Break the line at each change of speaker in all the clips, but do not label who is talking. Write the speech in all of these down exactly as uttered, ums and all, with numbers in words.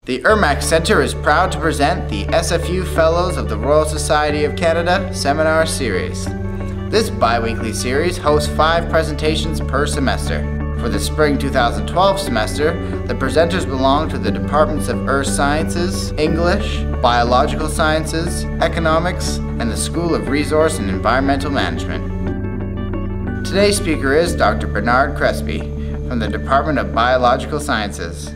The Ermac Center is proud to present the S F U Fellows of the Royal Society of Canada Seminar Series. This bi-weekly series hosts five presentations per semester. For the spring two thousand twelve semester, the presenters belong to the Departments of Earth Sciences, English, Biological Sciences, Economics, and the School of Resource and Environmental Management. Today's speaker is Doctor Bernard Crespi from the Department of Biological Sciences.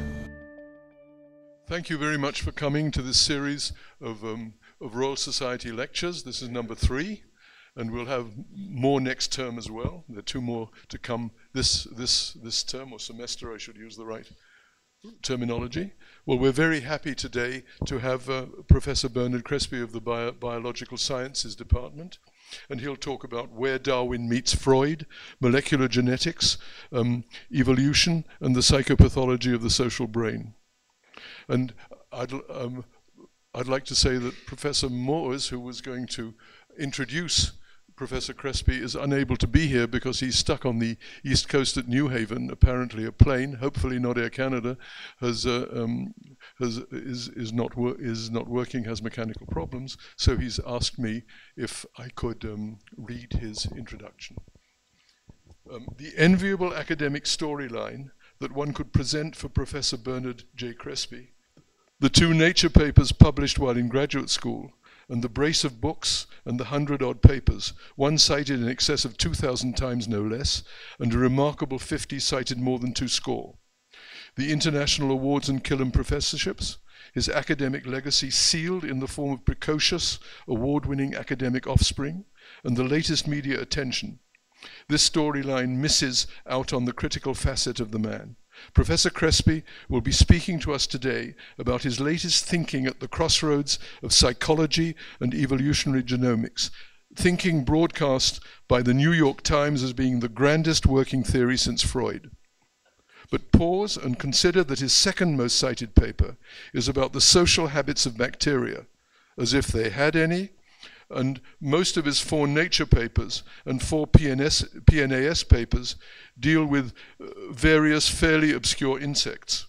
Thank you very much for coming to this series of, um, of Royal Society lectures. This is number three, and we'll have more next term as well. There are two more to come this, this, this term, or semester, I should use the right terminology. Well, we're very happy today to have uh, Professor Bernard Crespi of the Bio Biological Sciences Department, and he'll talk about where Darwin meets Freud, molecular genetics, um, evolution, and the psychopathology of the social brain. And I'd, um, I'd like to say that Professor Moores, who was going to introduce Professor Crespi, is unable to be here because he's stuck on the east coast at New Haven. Apparently a plane, hopefully not Air Canada, has, uh, um, has, is, is, not is not working, has mechanical problems. So he's asked me if I could um, read his introduction. Um, the enviable academic storyline that one could present for Professor Bernard J. Crespi, the two Nature papers published while in graduate school, and the brace of books and the hundred-odd papers, one cited in excess of two thousand times no less, and a remarkable fifty cited more than two score. The international awards and Killam professorships, his academic legacy sealed in the form of precocious, award-winning academic offspring, and the latest media attention. This storyline misses out on the critical facet of the man. Professor Crespi will be speaking to us today about his latest thinking at the crossroads of psychology and evolutionary genomics, thinking broadcast by the New York Times as being the grandest working theory since Freud. But pause and consider that his second most cited paper is about the social habits of bacteria, as if they had any, and most of his four Nature papers and four P N A S papers deal with uh, various fairly obscure insects.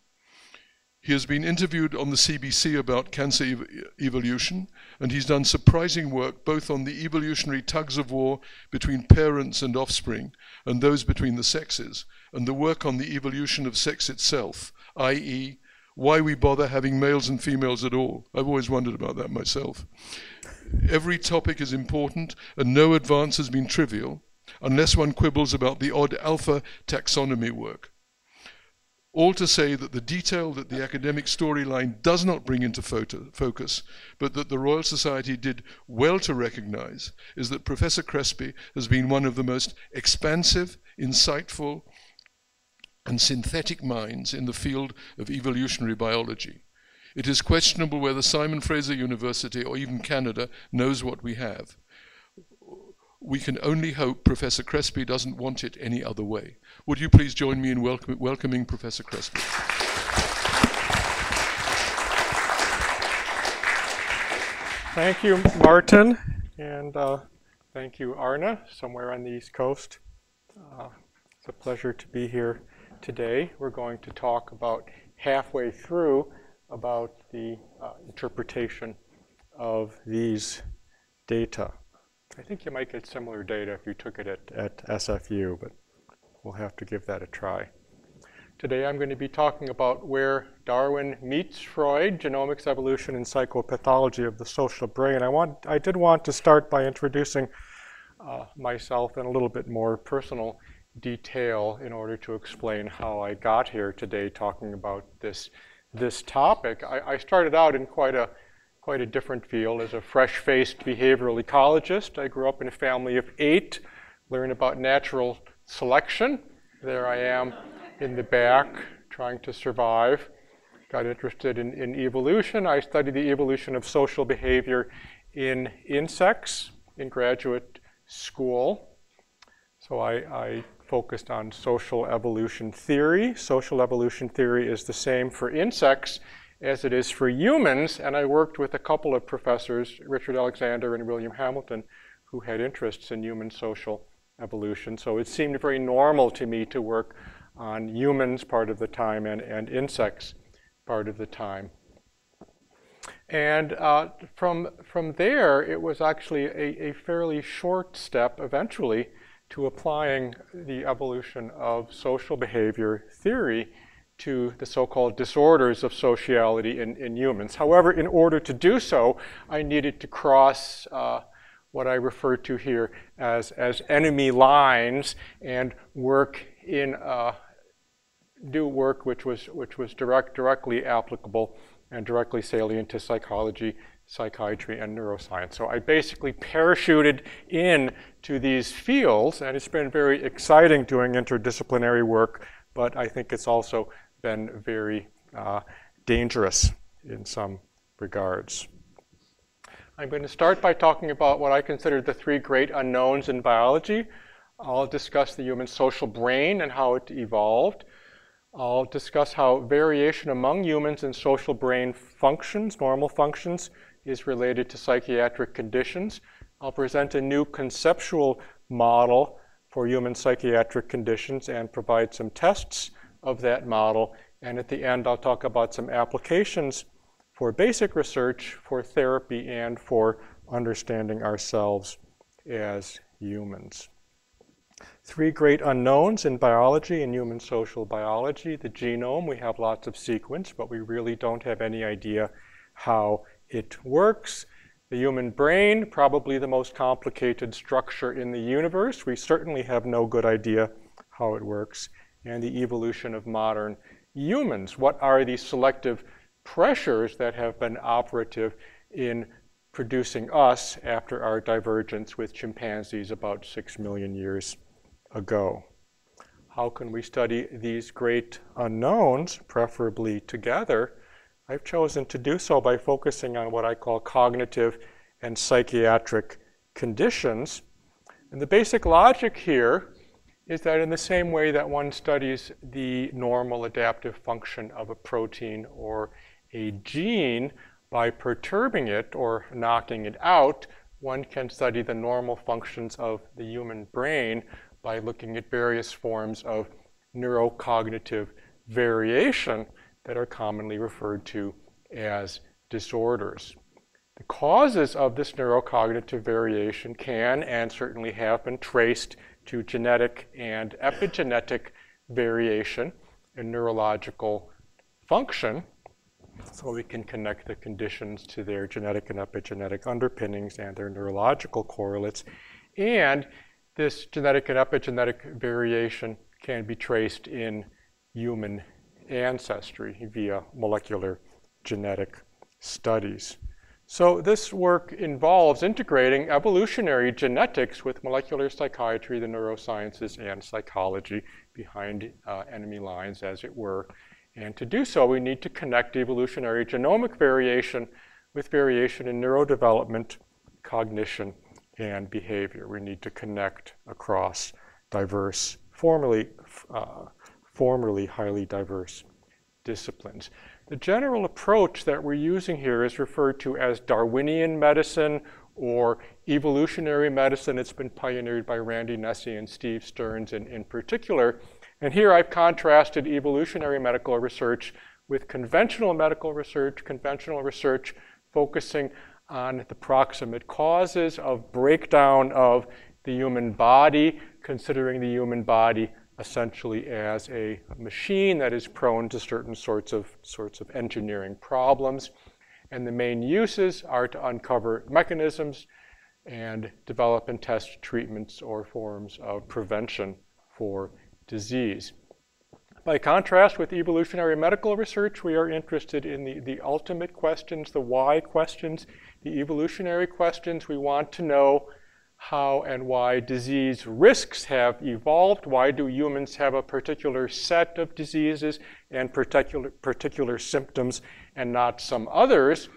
He has been interviewed on the C B C about cancer ev evolution, and he's done surprising work both on the evolutionary tugs of war between parents and offspring, and those between the sexes, and the work on the evolution of sex itself, that is, why we bother having males and females at all. I've always wondered about that myself. Every topic is important, and no advance has been trivial, unless one quibbles about the odd alpha taxonomy work. All to say that the detail that the academic storyline does not bring into focus, but that the Royal Society did well to recognize, is that Professor Crespi has been one of the most expansive, insightful, and synthetic minds in the field of evolutionary biology. It is questionable whether Simon Fraser University or even Canada knows what we have. We can only hope Professor Crespi doesn't want it any other way. Would you please join me in welcome, welcoming Professor Crespi?
Thank you, Martin, and uh, thank you, Arna, somewhere on the East Coast. Uh, it's a pleasure to be here today. We're going to talk about halfway through about the uh, interpretation of these data. I think you might get similar data if you took it at, at S F U, but we'll have to give that a try. Today I'm going to be talking about where Darwin meets Freud, genomics, evolution, and psychopathology of the social brain. I, want, I did want to start by introducing uh, myself in a little bit more personal detail in order to explain how I got here today talking about this, this topic. I, I started out in quite a, quite a different field as a fresh-faced behavioral ecologist. I grew up in a family of eight, learned about natural selection. There I am in the back trying to survive. Got interested in, in evolution. I studied the evolution of social behavior in insects in graduate school. So I, I focused on social evolution theory. Social evolution theory is the same for insects as it is for humans, and I worked with a couple of professors, Richard Alexander and William Hamilton, who had interests in human social evolution. So it seemed very normal to me to work on humans part of the time and, and insects part of the time. And uh, from, from there, it was actually a, a fairly short step eventually to applying the evolution of social behavior theory to the so-called disorders of sociality in, in humans. However, in order to do so, I needed to cross uh, what I refer to here as, as enemy lines and work in, uh, do work which was, which was direct, directly applicable and directly salient to psychology, psychiatry, and neuroscience. So I basically parachuted in to these fields, and it's been very exciting doing interdisciplinary work, but I think it's also been very uh, dangerous in some regards. I'm going to start by talking about what I consider the three great unknowns in biology. I'll discuss the human social brain and how it evolved. I'll discuss how variation among humans in social brain functions, normal functions, is related to psychiatric conditions. I'll present a new conceptual model for human psychiatric conditions and provide some tests of that model. And at the end, I'll talk about some applications for basic research, for therapy, and for understanding ourselves as humans. Three great unknowns in biology and human social biology. The genome, we have lots of sequence, but we really don't have any idea how it works. The human brain, probably the most complicated structure in the universe. We certainly have no good idea how it works. And the evolution of modern humans. What are the selective pressures that have been operative in producing us after our divergence with chimpanzees about six million years ago? How can we study these great unknowns, preferably together? I've chosen to do so by focusing on what I call cognitive and psychiatric conditions. And the basic logic here is that in the same way that one studies the normal adaptive function of a protein or a gene by perturbing it or knocking it out, one can study the normal functions of the human brain by looking at various forms of neurocognitive variation that are commonly referred to as disorders. The causes of this neurocognitive variation can and certainly have been traced to genetic and epigenetic variation in neurological function, so we can connect the conditions to their genetic and epigenetic underpinnings and their neurological correlates. And this genetic and epigenetic variation can be traced in human ancestry via molecular genetic studies. So this work involves integrating evolutionary genetics with molecular psychiatry, the neurosciences, and psychology behind uh, enemy lines, as it were. And to do so, we need to connect evolutionary genomic variation with variation in neurodevelopment, cognition, and behavior. We need to connect across diverse, formerly, uh, formerly highly diverse disciplines. The general approach that we're using here is referred to as Darwinian medicine or evolutionary medicine. It's been pioneered by Randy Nesse and Steve Stearns in, in particular. And here I've contrasted evolutionary medical research with conventional medical research, conventional research focusing on the proximate causes of breakdown of the human body, considering the human body essentially as a machine that is prone to certain sorts of, sorts of engineering problems. And the main uses are to uncover mechanisms and develop and test treatments or forms of prevention for disease. By contrast with evolutionary medical research, we are interested in the, the ultimate questions, the why questions, the evolutionary questions. We want to know how and why disease risks have evolved. Why do humans have a particular set of diseases and particular, particular symptoms and not some others?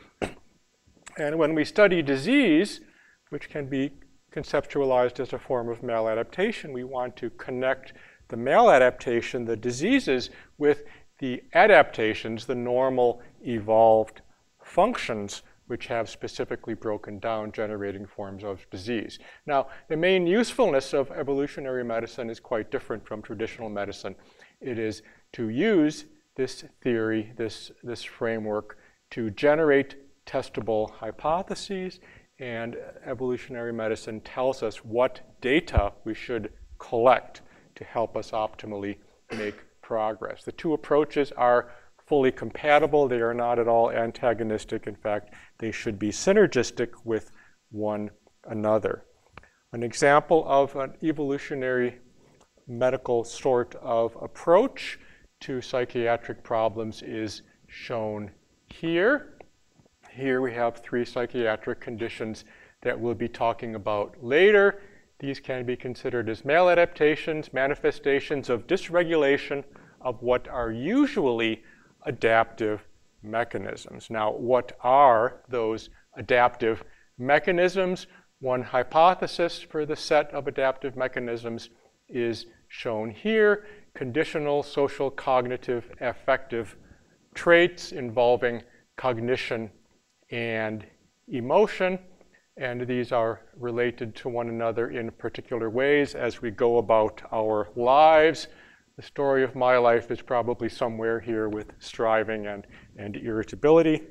And when we study disease, which can be conceptualized as a form of maladaptation, we want to connect the maladaptation, the diseases, with the adaptations, the normal evolved functions which have specifically broken down generating forms of disease. Now, the main usefulness of evolutionary medicine is quite different from traditional medicine. It is to use this theory, this, this framework, to generate testable hypotheses, and evolutionary medicine tells us what data we should collect to help us optimally make progress. The two approaches are fully compatible. They are not at all antagonistic. In fact, they should be synergistic with one another. An example of an evolutionary medical sort of approach to psychiatric problems is shown here. Here we have three psychiatric conditions that we'll be talking about later. These can be considered as maladaptations, manifestations of dysregulation of what are usually adaptive mechanisms. Now, what are those adaptive mechanisms? One hypothesis for the set of adaptive mechanisms is shown here: conditional social cognitive affective traits involving cognition and emotion. And these are related to one another in particular ways as we go about our lives. The story of my life is probably somewhere here with striving and, and irritability.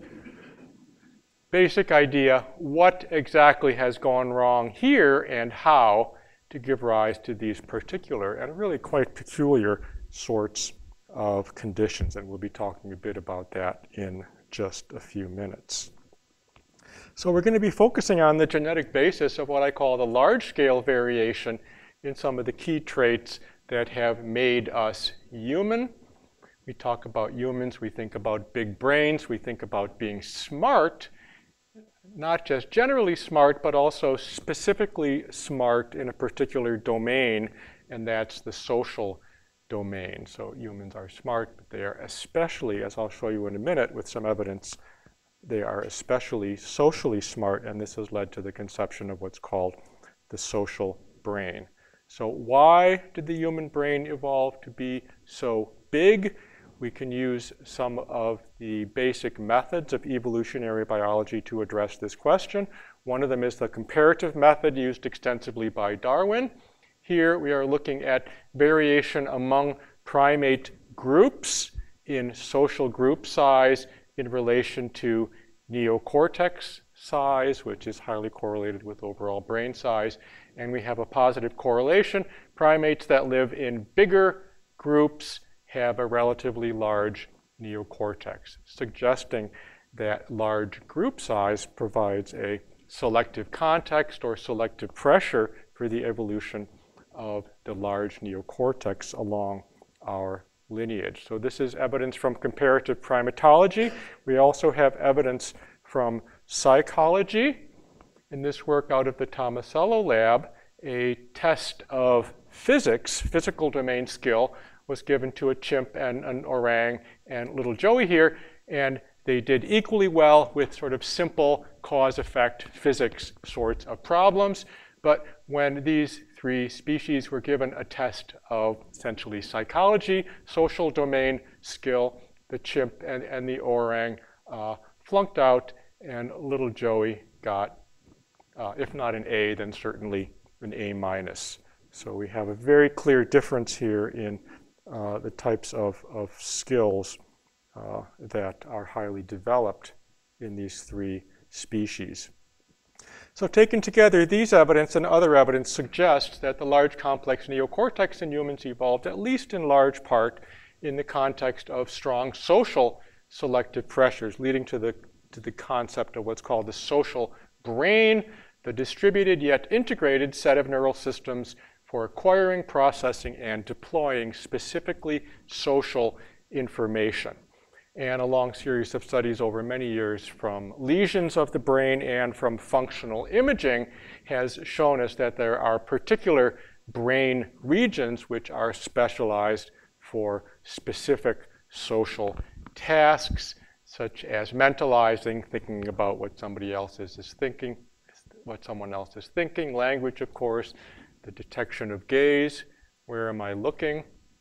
Basic idea: what exactly has gone wrong here and how to give rise to these particular and really quite peculiar sorts of conditions. And we'll be talking a bit about that in just a few minutes. So we're going to be focusing on the genetic basis of what I call the large-scale variation in some of the key traits that have made us human. We talk about humans, we think about big brains, we think about being smart, not just generally smart, but also specifically smart in a particular domain, and that's the social domain. So humans are smart, but they are especially, as I'll show you in a minute with some evidence, they are especially socially smart, and this has led to the conception of what's called the social brain. So why did the human brain evolve to be so big? We can use some of the basic methods of evolutionary biology to address this question. One of them is the comparative method used extensively by Darwin. Here we are looking at variation among primate groups in social group size in relation to neocortex size, which is highly correlated with overall brain size. And we have a positive correlation. Primates that live in bigger groups have a relatively large neocortex, suggesting that large group size provides a selective context or selective pressure for the evolution of the large neocortex along our lineage. So this is evidence from comparative primatology. We also have evidence from psychology. In this work out of the Tomasello lab, a test of physics, physical domain skill, was given to a chimp and an orang and little Joey here, and they did equally well with sort of simple cause-effect physics sorts of problems. But when these three species were given a test of essentially psychology, social domain skill, the chimp and, and the orang uh, flunked out, and little Joey got, uh, if not an A, then certainly an A minus. So we have a very clear difference here in uh, the types of, of skills uh, that are highly developed in these three species. So taken together, these evidence and other evidence suggest that the large complex neocortex in humans evolved, at least in large part, in the context of strong social selective pressures, leading to the, to the concept of what's called the social brain, the distributed yet integrated set of neural systems for acquiring, processing, and deploying specifically social information. And a long series of studies over many years from lesions of the brain and from functional imaging has shown us that there are particular brain regions which are specialized for specific social tasks, such as mentalizing, thinking about what somebody else is, is thinking, what someone else is thinking, language, of course, the detection of gaze, where am I looking,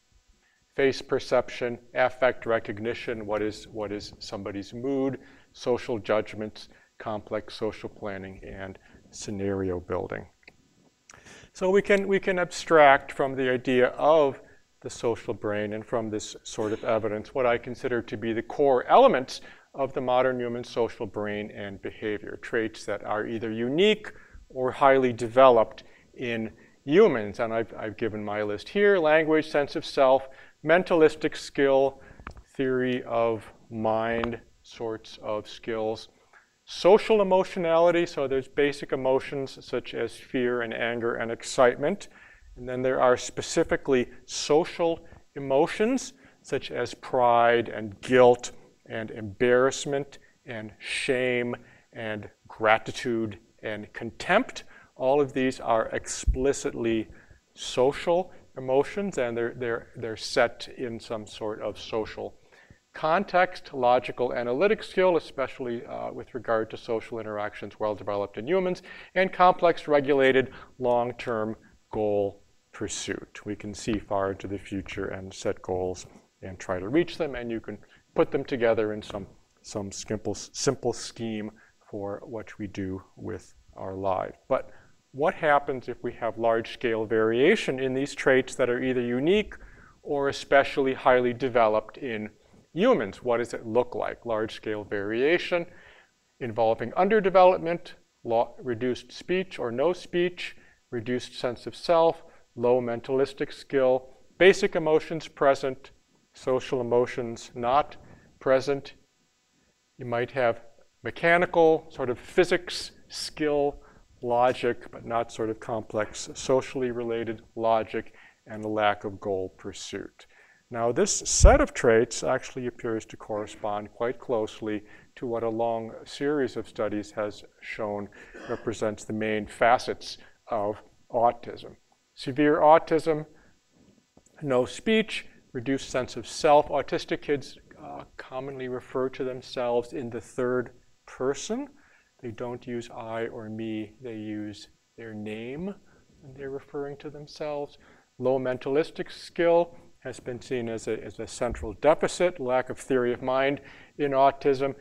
face perception, affect recognition, what is, what is somebody's mood, social judgments, complex social planning, and scenario building. So we can, we can abstract from the idea of the social brain, and from this sort of evidence, what I consider to be the core elements of the modern human social brain and behavior, traits that are either unique or highly developed in humans. And I've, I've given my list here: language, sense of self, mentalistic skill, theory of mind sorts of skills, social emotionality, so there's basic emotions such as fear and anger and excitement. And then there are specifically social emotions such as pride and guilt and embarrassment and shame and gratitude and contempt. All of these are explicitly social emotions, and they're, they're, they're set in some sort of social context. Logical analytic skill, especially uh, with regard to social interactions, well developed in humans, and complex regulated long-term goal pursuit. We can see far into the future and set goals and try to reach them, and you can put them together in some, some simple, simple scheme for what we do with our lives. But what happens if we have large-scale variation in these traits that are either unique or especially highly developed in humans? What does it look like? Large-scale variation involving underdevelopment, reduced speech or no speech, reduced sense of self, low mentalistic skill, basic emotions present, social emotions not present. You might have mechanical, sort of physics skill, logic, but not sort of complex socially related logic, and a lack of goal pursuit. Now, this set of traits actually appears to correspond quite closely to what a long series of studies has shown represents the main facets of autism. Severe autism, no speech, reduced sense of self. Autistic kids uh, commonly refer to themselves in the third person. They don't use I or me, they use their name when they're referring to themselves. Low mentalistic skill has been seen as a, as a central deficit, lack of theory of mind in autism.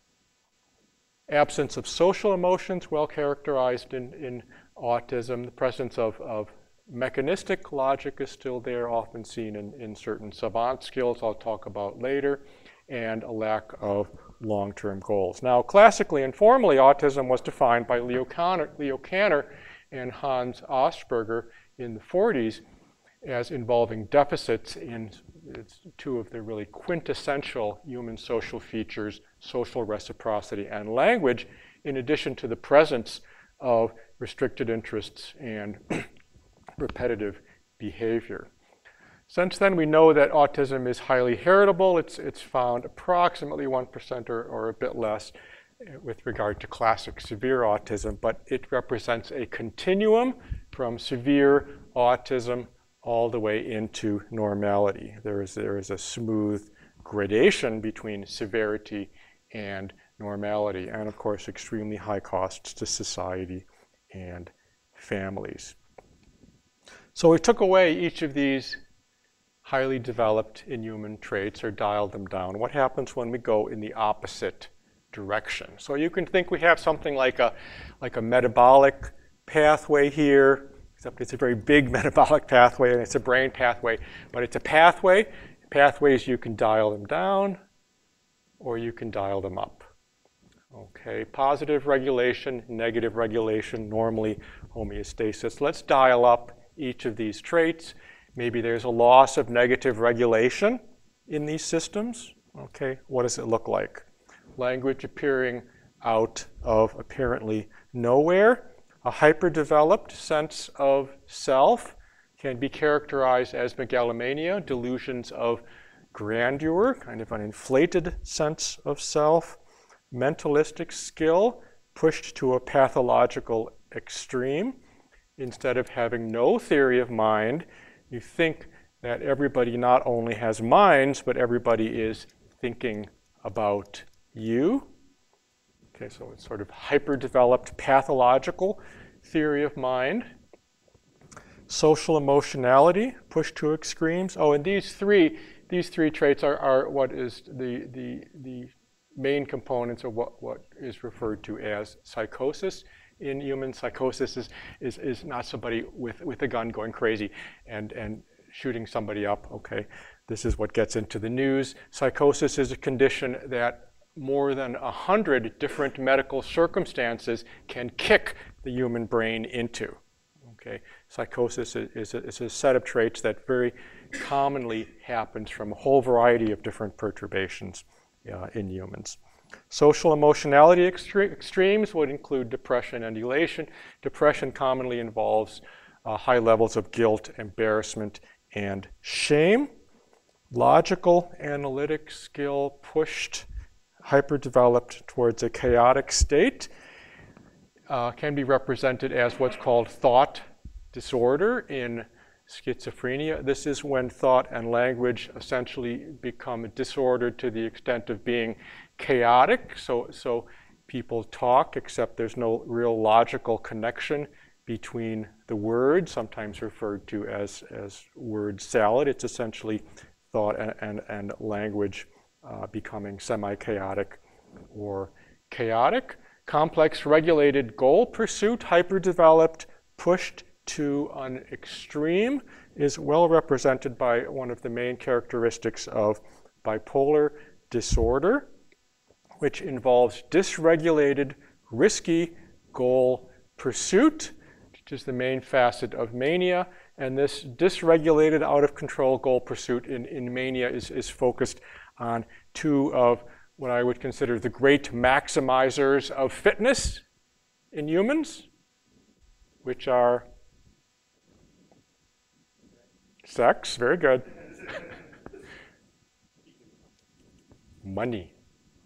Absence of social emotions, well characterized in, in autism. The presence of, of mechanistic logic is still there, often seen in, in certain savant skills I'll talk about later, and a lack of long-term goals. Now, classically and formally, autism was defined by Leo Kanner, Leo Kanner and Hans Asperger in the forties as involving deficits in it's two of the really quintessential human social features, social reciprocity and language, in addition to the presence of restricted interests and repetitive behavior. Since then, we know that autism is highly heritable. It's, it's found approximately one percent or, or a bit less with regard to classic severe autism, but it represents a continuum from severe autism all the way into normality. There is, there is a smooth gradation between severity and normality, and of course, extremely high costs to society and families. So we took away each of these highly developed inhuman traits or dialed them down. What happens when we go in the opposite direction? So you can think we have something like a, like a metabolic pathway here, except it's a very big metabolic pathway and it's a brain pathway, but it's a pathway. Pathways, you can dial them down or you can dial them up. Okay, positive regulation, negative regulation, normally homeostasis. Let's dial up each of these traits. Maybe there's a loss of negative regulation in these systems. Okay, what does it look like? Language appearing out of apparently nowhere. A hyperdeveloped sense of self can be characterized as megalomania, delusions of grandeur, kind of an inflated sense of self. Mentalistic skill pushed to a pathological extreme. Instead of having no theory of mind, you think that everybody not only has minds, but everybody is thinking about you. Okay, so it's sort of hyper-developed pathological theory of mind. Social emotionality pushed to extremes. Oh, and these three, these three traits are, are what is the, the, the main components of what, what is referred to as psychosis. In human, psychosis is, is, is not somebody with, with a gun going crazy and, and shooting somebody up, okay, this is what gets into the news. Psychosis is a condition that more than a hundred different medical circumstances can kick the human brain into. Okay, psychosis is, is, a, is a set of traits that very commonly happens from a whole variety of different perturbations uh, in humans. Social emotionality extre extremes would include depression and elation. Depression commonly involves uh, high levels of guilt, embarrassment, and shame. Logical analytic skill pushed, hyperdeveloped towards a chaotic state uh, can be represented as what's called thought disorder in schizophrenia. This is when thought and language essentially become disordered to the extent of being chaotic. So, so people talk, except there's no real logical connection between the words, sometimes referred to as, as word salad. It's essentially thought and, and, and language uh, becoming semi-chaotic or chaotic. Complex regulated goal pursuit, hyperdeveloped, pushed to an extreme, is well represented by one of the main characteristics of bipolar disorder, which involves dysregulated, risky goal pursuit, which is the main facet of mania. And this dysregulated, out of control goal pursuit in, in mania is, is focused on two of what I would consider the great maximizers of fitness in humans, which are sex, very good, money.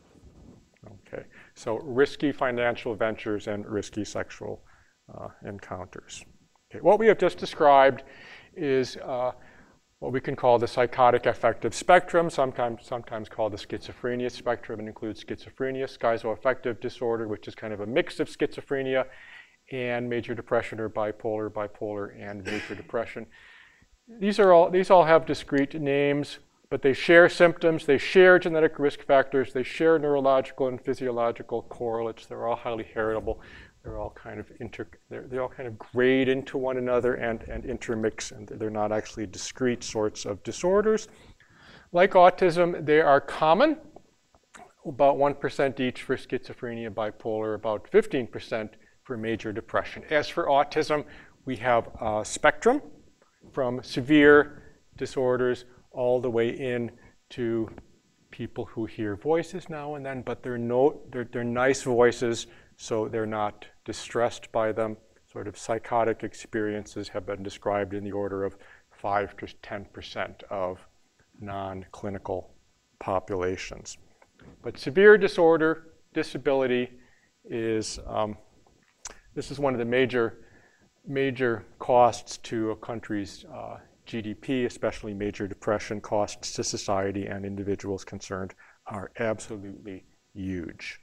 Okay, so risky financial ventures and risky sexual uh, encounters. Okay, what we have just described is uh, what we can call the psychotic affective spectrum, sometimes, sometimes called the schizophrenia spectrum. It includes schizophrenia, schizoaffective disorder, which is kind of a mix of schizophrenia and major depression, or bipolar, bipolar, and major depression. These are all, these all have discrete names, but they share symptoms, they share genetic risk factors, they share neurological and physiological correlates. They're all highly heritable. They're all kind of inter, they're, they all kind of grade into one another and, and intermix, and they're not actually discrete sorts of disorders. Like autism, they are common, about one percent each for schizophrenia, bipolar, about fifteen percent for major depression. As for autism, we have a spectrum from severe disorders all the way in to people who hear voices now and then, but they're, no, they're, they're nice voices, so they're not distressed by them. Sort of psychotic experiences have been described in the order of five to ten percent of non-clinical populations. But severe disorder, disability is, um, this is one of the major major costs to a country's uh, G D P, especially major depression costs to society and individuals concerned, are absolutely huge.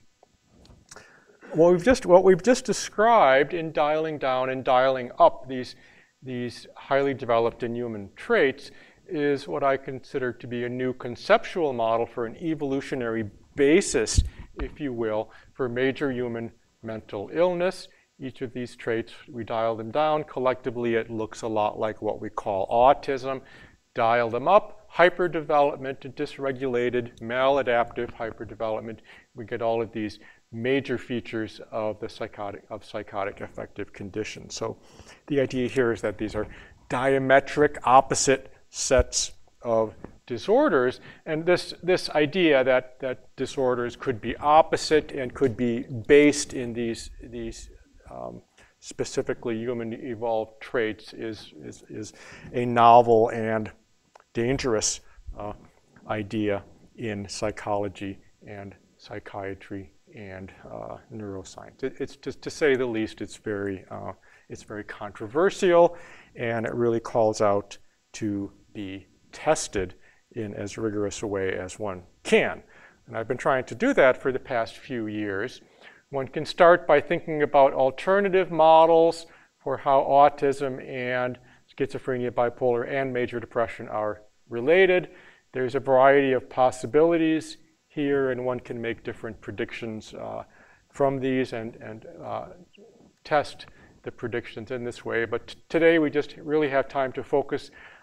What we've just, what we've just described in dialing down and dialing up these, these highly developed in human traits is what I consider to be a new conceptual model for an evolutionary basis, if you will, for major human mental illness. Each of these traits, we dial them down. Collectively, it looks a lot like what we call autism. Dial them up, hyperdevelopment, dysregulated, maladaptive hyperdevelopment. We get all of these major features of the psychotic, of psychotic affective condition. So the idea here is that these are diametric opposite sets of disorders. And this, this idea that, that disorders could be opposite and could be based in these, these Um, specifically human evolved traits is, is, is a novel and dangerous uh, idea in psychology and psychiatry and uh, neuroscience. It, it's just, to say the least, it's very, uh, it's very controversial, and it really calls out to be tested in as rigorous a way as one can. And I've been trying to do that for the past few years. One can start by thinking about alternative models for how autism and schizophrenia, bipolar, and major depression are related. There's a variety of possibilities here, and one can make different predictions uh, from these and, and uh, test the predictions in this way. But today we just really have time to focus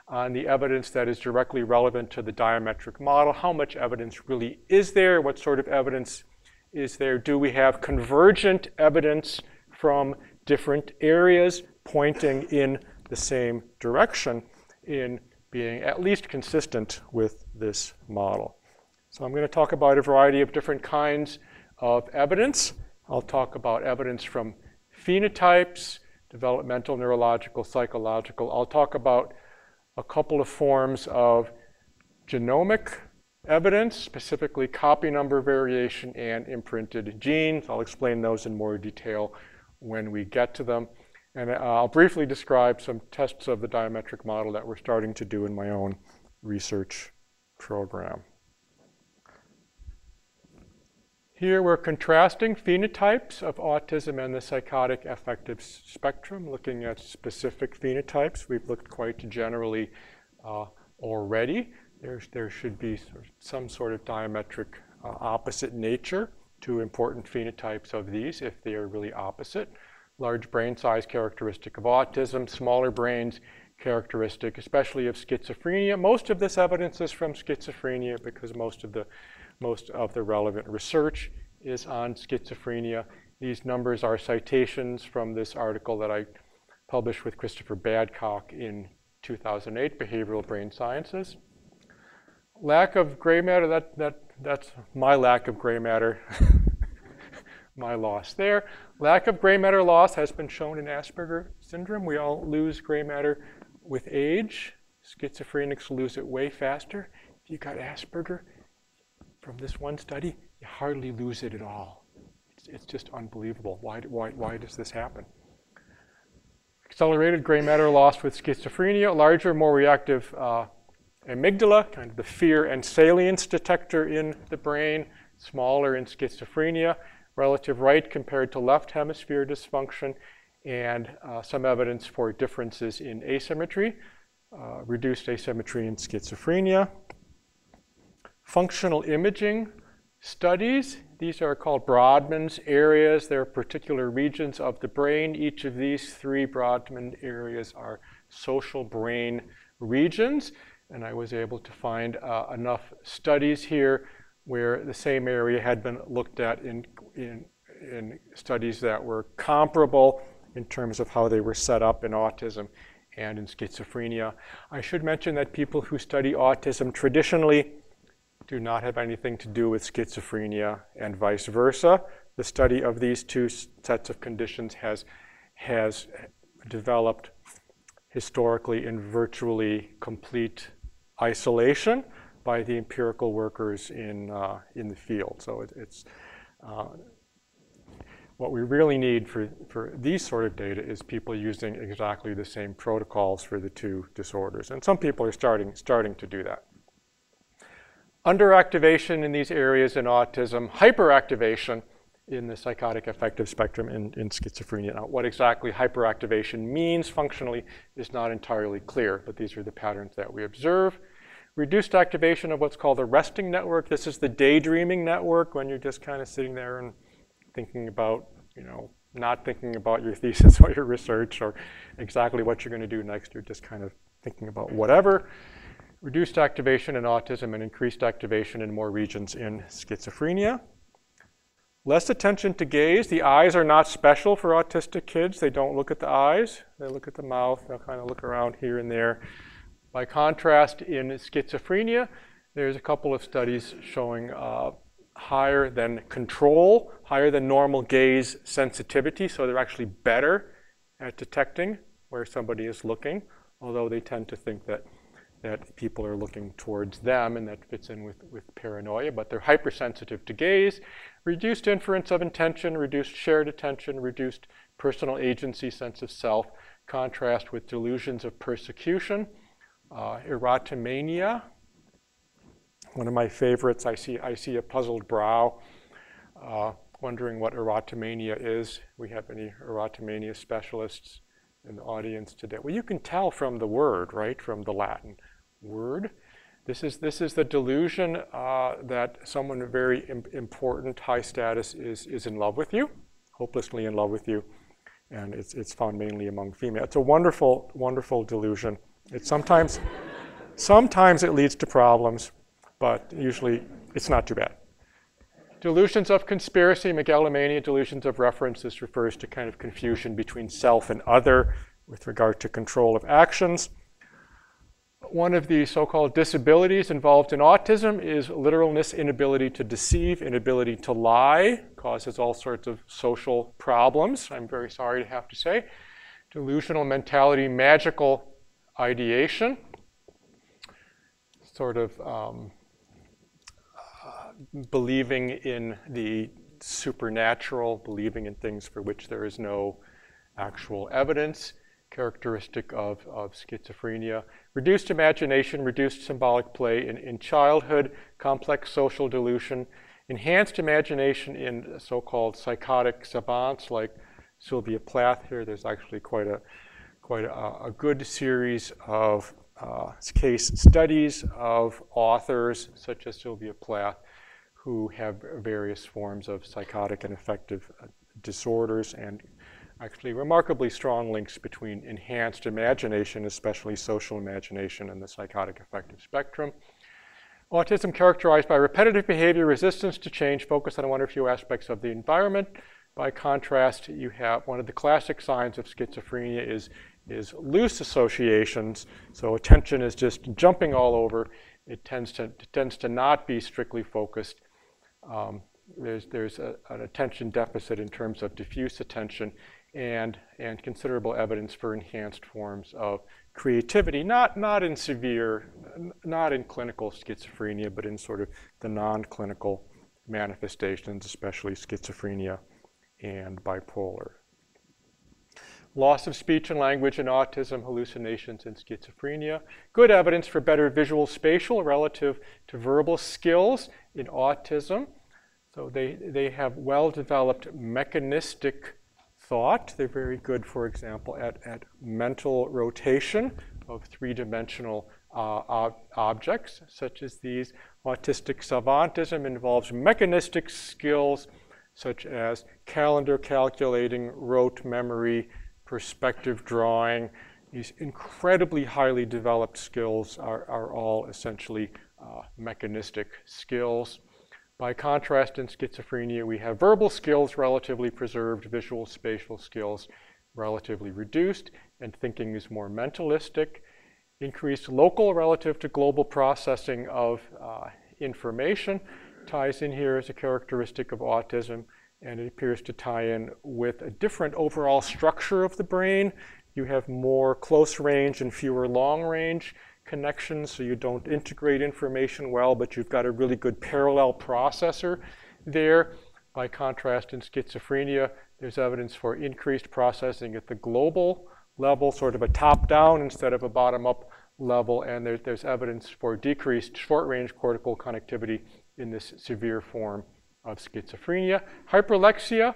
on the evidence that is directly relevant to the diametric model. How much evidence really is there? What sort of evidence is there? Do we have convergent evidence from different areas pointing in the same direction in being at least consistent with this model? So I'm going to talk about a variety of different kinds of evidence. I'll talk about evidence from phenotypes, developmental, neurological, psychological. I'll talk about a couple of forms of genomic evidence, specifically copy number variation and imprinted genes. I'll explain those in more detail when we get to them. And I'll briefly describe some tests of the diametric model that we're starting to do in my own research program. Here we're contrasting phenotypes of autism and the psychotic affective spectrum, looking at specific phenotypes. We've looked quite generally uh, already. There's, there should be sort of some sort of diametric uh, opposite nature to important phenotypes of these if they are really opposite. Large brain size characteristic of autism, smaller brains characteristic, especially of schizophrenia. Most of this evidence is from schizophrenia because most of the Most of the relevant research is on schizophrenia. These numbers are citations from this article that I published with Christopher Badcock in two thousand eight, Behavioral Brain Sciences. Lack of gray matter, that, that, that's my lack of gray matter, my loss there. Lack of gray matter loss has been shown in Asperger syndrome. We all lose gray matter with age. Schizophrenics lose it way faster. If you got Asperger, from this one study, you hardly lose it at all. It's, it's just unbelievable. Why, why, why does this happen? Accelerated gray matter loss with schizophrenia, larger, more reactive uh, amygdala, kind of the fear and salience detector in the brain, smaller in schizophrenia, relative right compared to left hemisphere dysfunction, and uh, some evidence for differences in asymmetry, uh, reduced asymmetry in schizophrenia. Functional imaging studies, these are called Brodmann's areas. They're particular regions of the brain. Each of these three Brodmann areas are social brain regions. And I was able to find uh, enough studies here where the same area had been looked at in, in, in studies that were comparable in terms of how they were set up in autism and in schizophrenia. I should mention that people who study autism traditionally do not have anything to do with schizophrenia and vice versa. The study of these two sets of conditions has, has developed historically in virtually complete isolation by the empirical workers in, uh, in the field. So it, it's, uh, what we really need for, for these sort of data is people using exactly the same protocols for the two disorders. And some people are starting, starting to do that. Underactivation in these areas in autism, hyperactivation in the psychotic affective spectrum in, in schizophrenia. Now, what exactly hyperactivation means functionally is not entirely clear, but these are the patterns that we observe. Reduced activation of what's called the resting network. This is the daydreaming network when you're just kind of sitting there and thinking about, you know, not thinking about your thesis or your research or exactly what you're going to do next. You're just kind of thinking about whatever. Reduced activation in autism and increased activation in more regions in schizophrenia. Less attention to gaze. The eyes are not special for autistic kids. They don't look at the eyes. They look at the mouth. They'll kind of look around here and there. By contrast, in schizophrenia, there's a couple of studies showing uh, higher than control, higher than normal gaze sensitivity. So they're actually better at detecting where somebody is looking, although they tend to think that that people are looking towards them, and that fits in with, with paranoia, but they're hypersensitive to gaze. Reduced inference of intention, reduced shared attention, reduced personal agency, sense of self, contrast with delusions of persecution. Uh, erotomania, one of my favorites. I see, I see a puzzled brow, uh, wondering what erotomania is. We have any erotomania specialists in the audience today? Well, you can tell from the word, right, from the Latin word. This is, this is the delusion uh, that someone very im important, high status is, is in love with you, hopelessly in love with you, and it's, it's found mainly among females. It's a wonderful, wonderful delusion. It sometimes, sometimes it leads to problems, but usually it's not too bad. Delusions of conspiracy, megalomania, delusions of reference. This refers to kind of confusion between self and other with regard to control of actions. One of the so-called disabilities involved in autism is literalness, inability to deceive, inability to lie, causes all sorts of social problems, I'm very sorry to have to say. Delusional mentality, magical ideation, sort of um, uh, believing in the supernatural, believing in things for which there is no actual evidence, characteristic of, of schizophrenia. Reduced imagination, reduced symbolic play in, in childhood, complex social delusion, enhanced imagination in so-called psychotic savants like Sylvia Plath here. There's actually quite a, quite a, a good series of uh, case studies of authors such as Sylvia Plath who have various forms of psychotic and affective uh, disorders, and actually remarkably strong links between enhanced imagination, especially social imagination, and the psychotic affective spectrum. Autism characterized by repetitive behavior, resistance to change, focus on one or few aspects of the environment. By contrast, you have one of the classic signs of schizophrenia is, is loose associations. So attention is just jumping all over. It tends to, it tends to not be strictly focused. Um, there's there's a, an attention deficit in terms of diffuse attention, and, and considerable evidence for enhanced forms of creativity, not, not in severe, not in clinical schizophrenia, but in sort of the non-clinical manifestations, especially schizophrenia and bipolar. Loss of speech and language in autism, hallucinations in schizophrenia. Good evidence for better visual spatial relative to verbal skills in autism. So they, they have well-developed mechanistic thought. They're very good, for example, at, at mental rotation of three-dimensional uh, ob objects, such as these. Autistic savantism involves mechanistic skills, such as calendar calculating, rote memory, perspective drawing. These incredibly highly developed skills are, are all essentially uh, mechanistic skills. By contrast, in schizophrenia, we have verbal skills relatively preserved, visual spatial skills relatively reduced, and thinking is more mentalistic. Increased local relative to global processing of uh, information ties in here as a characteristic of autism, and it appears to tie in with a different overall structure of the brain. You have more close range and fewer long range connections, so you don't integrate information well, but you've got a really good parallel processor there. By contrast, in schizophrenia, there's evidence for increased processing at the global level, sort of a top-down instead of a bottom-up level, and there, there's evidence for decreased short-range cortical connectivity in this severe form of schizophrenia. Hyperlexia,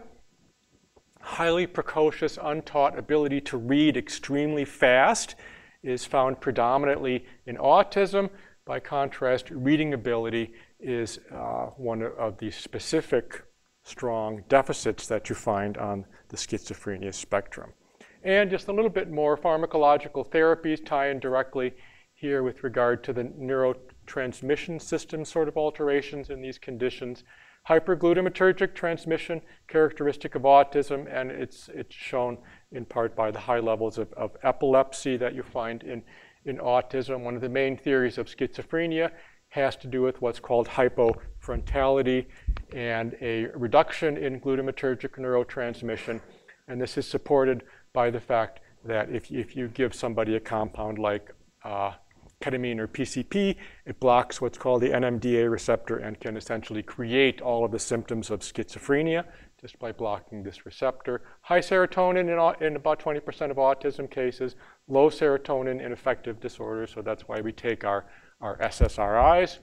highly precocious, untaught ability to read extremely fast, is found predominantly in autism. By contrast, reading ability is uh, one of the specific strong deficits that you find on the schizophrenia spectrum. And just a little bit more, pharmacological therapies tie in directly here with regard to the neurotransmission system sort of alterations in these conditions. Hyperglutamatergic transmission, characteristic of autism, and it's, it's shown in part by the high levels of, of epilepsy that you find in, in autism. One of the main theories of schizophrenia has to do with what's called hypofrontality and a reduction in glutamatergic neurotransmission. And this is supported by the fact that if, if you give somebody a compound like uh, ketamine or P C P, it blocks what's called the N M D A receptor and can essentially create all of the symptoms of schizophrenia just by blocking this receptor. High serotonin in, in about twenty percent of autism cases, low serotonin in affective disorders, so that's why we take our, our S S R Is.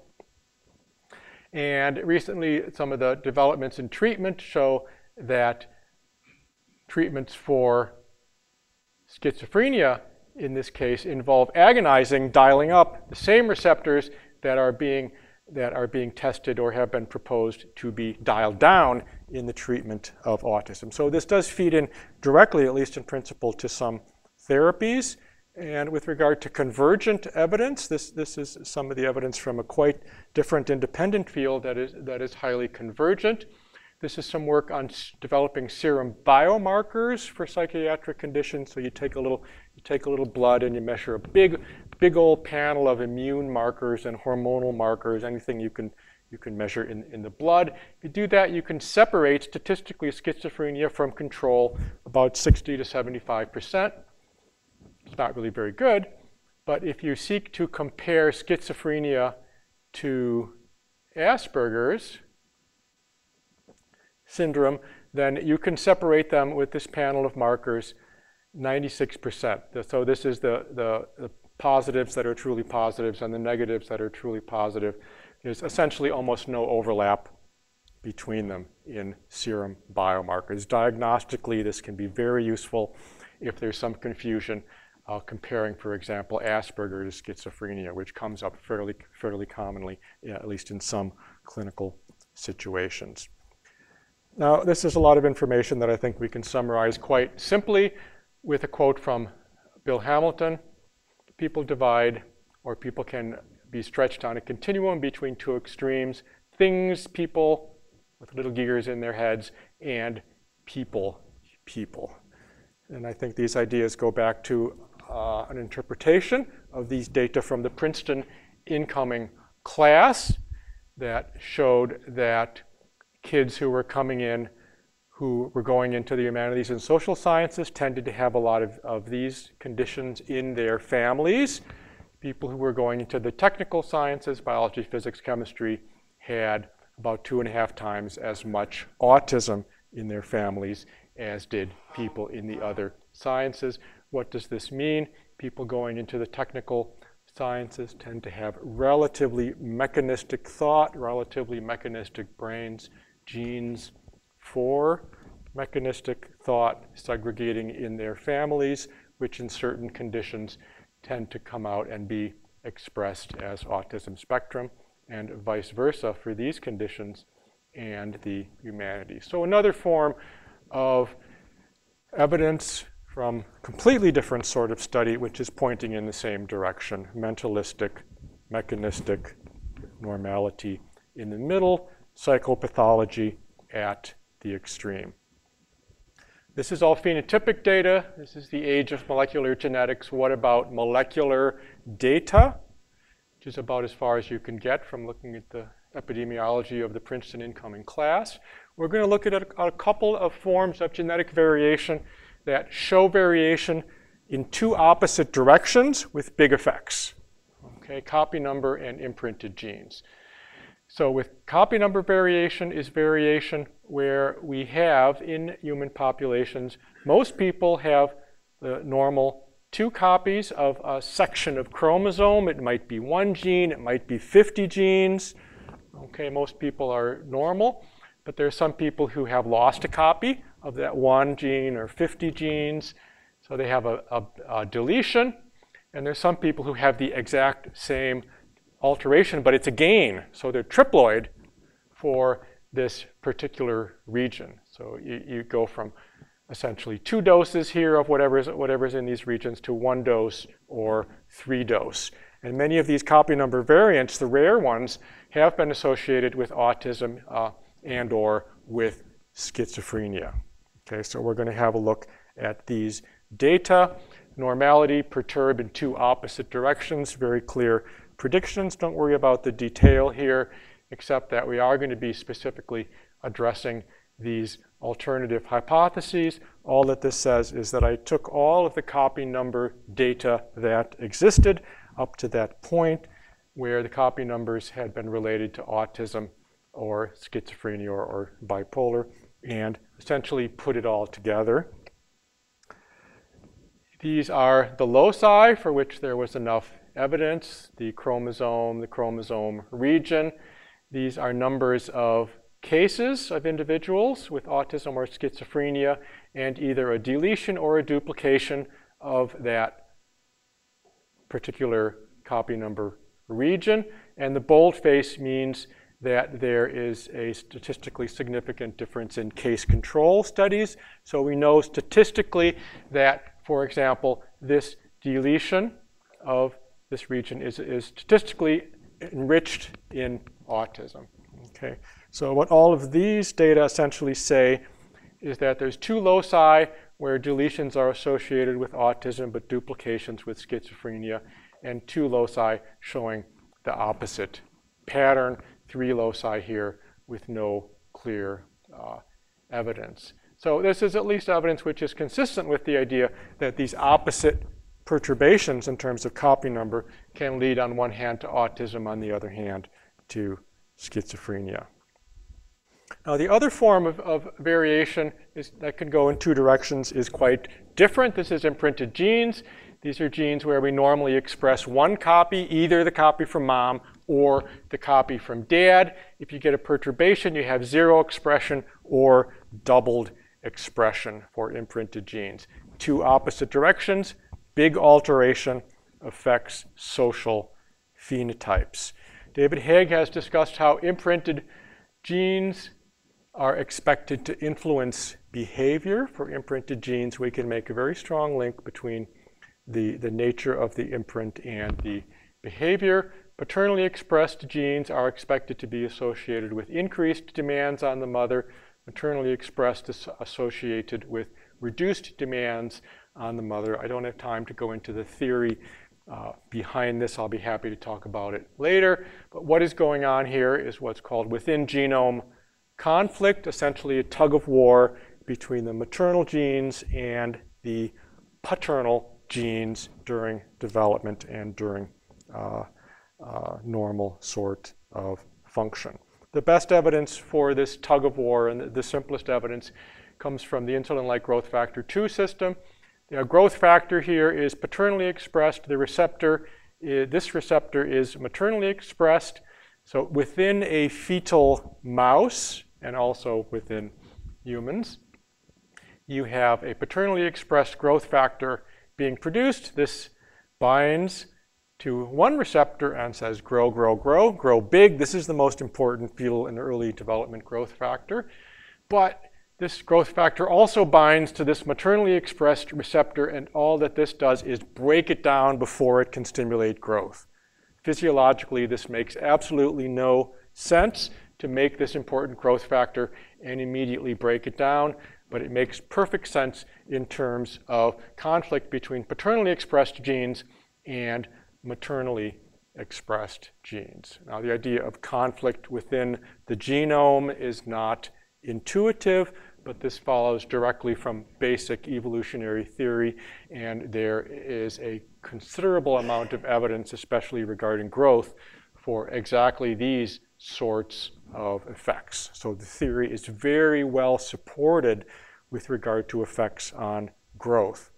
And recently, some of the developments in treatment show that treatments for schizophrenia in this case involve agonizing, dialing up the same receptors that are being that are being tested or have been proposed to be dialed down in the treatment of autism. So this does feed in directly, at least in principle, to some therapies, And with regard to convergent evidence, this, this is some of the evidence from a quite different independent field that is, that is highly convergent. This is some work on developing serum biomarkers for psychiatric conditions. So you take a little, you take a little blood and you measure a big, big old panel of immune markers and hormonal markers, anything you can, you can measure in, in the blood. If you do that, you can separate statistically schizophrenia from control about sixty to seventy-five percent. It's not really very good, but if you seek to compare schizophrenia to Asperger's syndrome, then you can separate them with this panel of markers ninety-six percent. So this is the, the, the positives that are truly positives and the negatives that are truly positive. There's essentially almost no overlap between them in serum biomarkers. Diagnostically, this can be very useful if there's some confusion uh, comparing, for example, Asperger's to schizophrenia, which comes up fairly, fairly commonly, yeah, at least in some clinical situations. Now, this is a lot of information that I think we can summarize quite simply with a quote from Bill Hamilton. People divide, or people can be stretched on a continuum between two extremes: things, people, with little gears in their heads, and people, people. And I think these ideas go back to uh, an interpretation of these data from the Princeton incoming class that showed that kids who were coming in, who were going into the humanities and social sciences, tended to have a lot of, of these conditions in their families. People who were going into the technical sciences, biology, physics, chemistry, had about two and a half times as much autism in their families as did people in the other sciences. What does this mean? People going into the technical sciences tend to have relatively mechanistic thought, relatively mechanistic brains, genes for mechanistic thought segregating in their families, which in certain conditions tend to come out and be expressed as autism spectrum, and vice versa for these conditions and the humanities. So another form of evidence from completely different sort of study, which is pointing in the same direction: mentalistic, mechanistic normality in the middle, psychopathology at the extreme. This is all phenotypic data. This is the age of molecular genetics. What about molecular data? Which is about as far as you can get from looking at the epidemiology of the Princeton incoming class. We're going to look at a, a couple of forms of genetic variation that show variation in two opposite directions with big effects. Okay, copy number and imprinted genes. So with copy number variation is variation where we have in human populations, most people have the normal two copies of a section of chromosome. It might be one gene, it might be fifty genes. Okay, most people are normal, but there are some people who have lost a copy of that one gene or fifty genes. So they have a, a, a deletion, and there's some people who have the exact same alteration, but it's a gain. So they're triploid for this particular region. So you, you go from essentially two doses here of whatever's, whatever's in these regions to one dose or three dose. And many of these copy number variants, the rare ones, have been associated with autism uh, and or with schizophrenia. Okay, so we're going to have a look at these data. Normality perturb in two opposite directions, very clear predictions. Don't worry about the detail here, except that we are going to be specifically addressing these alternative hypotheses. All that this says is that I took all of the copy number data that existed up to that point where the copy numbers had been related to autism or schizophrenia or, or bipolar, and essentially put it all together. These are the loci for which there was enough evidence: the chromosome, the chromosome region. These are numbers of cases of individuals with autism or schizophrenia, and either a deletion or a duplication of that particular copy number region. And the boldface means that there is a statistically significant difference in case control studies. So we know statistically that, for example, this deletion of this region is, is statistically enriched in autism. Okay, so what all of these data essentially say is that there's two loci where deletions are associated with autism but duplications with schizophrenia, and two loci showing the opposite pattern, three loci here with no clear uh, evidence. So this is at least evidence which is consistent with the idea that these opposite perturbations in terms of copy number can lead on one hand to autism, on the other hand to schizophrenia. Now the other form of, of variation is, that can go in two directions is quite different. This is imprinted genes. These are genes where we normally express one copy, either the copy from mom or the copy from dad. If you get a perturbation, you have zero expression or doubled expression for imprinted genes. Two opposite directions, big alteration affects social phenotypes. David Haig has discussed how imprinted genes are expected to influence behavior. For imprinted genes, we can make a very strong link between the, the nature of the imprint and the behavior. Paternally expressed genes are expected to be associated with increased demands on the mother. Maternally expressed is associated with reduced demands on the mother. I don't have time to go into the theory uh, behind this. I'll be happy to talk about it later. But what is going on here is what's called within genome conflict, essentially a tug of war between the maternal genes and the paternal genes during development and during uh, uh, normal sort of function. The best evidence for this tug of war, and the, the simplest evidence, comes from the insulin-like growth factor two system. The growth factor here is paternally expressed. The receptor, is, this receptor is maternally expressed. So within a fetal mouse, and also within humans, you have a paternally expressed growth factor being produced. This binds to one receptor and says grow, grow, grow, grow big. This is the most important fetal and early development growth factor. But this growth factor also binds to this maternally expressed receptor, and all that this does is break it down before it can stimulate growth. Physiologically, this makes absolutely no sense to make this important growth factor and immediately break it down, but it makes perfect sense in terms of conflict between paternally expressed genes and maternally expressed genes. Now, the idea of conflict within the genome is not intuitive, but this follows directly from basic evolutionary theory, and there is a considerable amount of evidence, especially regarding growth, for exactly these sorts of effects. So the theory is very well supported with regard to effects on growth.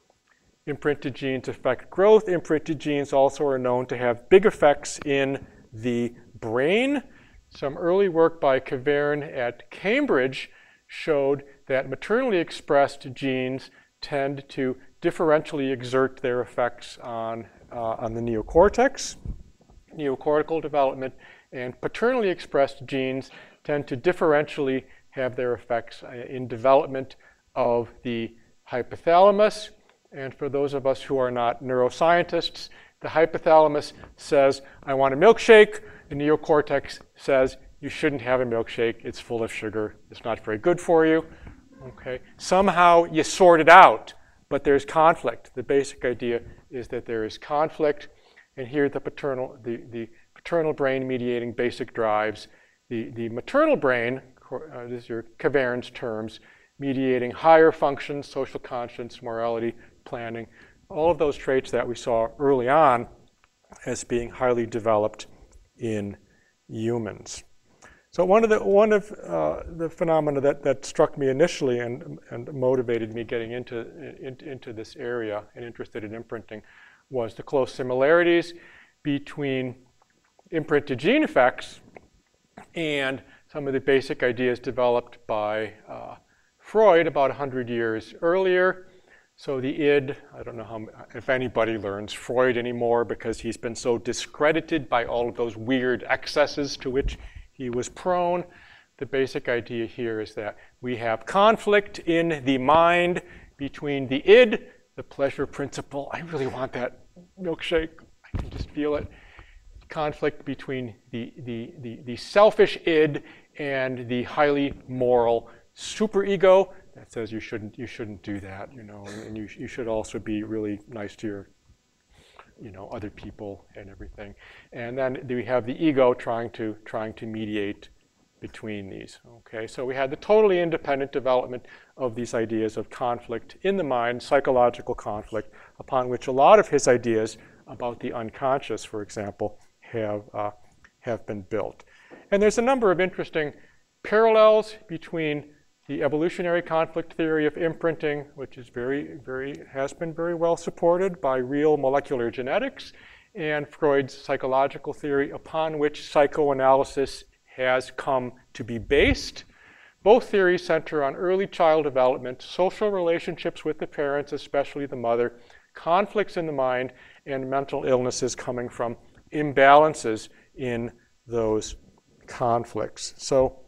Imprinted genes affect growth. Imprinted genes also are known to have big effects in the brain. Some early work by Cavern at Cambridge showed that maternally expressed genes tend to differentially exert their effects on, uh, on the neocortex, neocortical development, and paternally expressed genes tend to differentially have their effects in development of the hypothalamus. And for those of us who are not neuroscientists, the hypothalamus says, I want a milkshake. The neocortex says, you shouldn't have a milkshake. It's full of sugar. It's not very good for you. Okay. Somehow you sort it out, but there's conflict. The basic idea is that there is conflict. And here the paternal, the, the paternal brain mediating basic drives, the, the maternal brain, uh, these are Cavern's terms, mediating higher functions, social conscience, morality, planning, all of those traits that we saw early on as being highly developed in humans. So one of the, one of, uh, the phenomena that, that struck me initially and, and motivated me getting into, in, into this area and interested in imprinting was the close similarities between imprinted gene effects and some of the basic ideas developed by uh, Freud about one hundred years earlier. So the id, I don't know how, if anybody learns Freud anymore because he's been so discredited by all of those weird excesses to which he was prone. The basic idea here is that we have conflict in the mind between the id, the pleasure principle. I really want that milkshake. I can just feel it. Conflict between the, the, the, the selfish id and the highly moral superego that says you shouldn't, you shouldn't do that, you know, and you, you should also be really nice to your, you know, other people and everything. And then we have the ego trying to, trying to mediate between these. Okay, so we had the totally independent development of these ideas of conflict in the mind, psychological conflict, upon which a lot of his ideas about the unconscious, for example, have, uh, have been built. And there's a number of interesting parallels between the evolutionary conflict theory of imprinting, which is very, very, has been very well supported by real molecular genetics, and Freud's psychological theory upon which psychoanalysis has come to be based. Both theories center on early child development, social relationships with the parents, especially the mother, conflicts in the mind, and mental illnesses coming from imbalances in those conflicts. So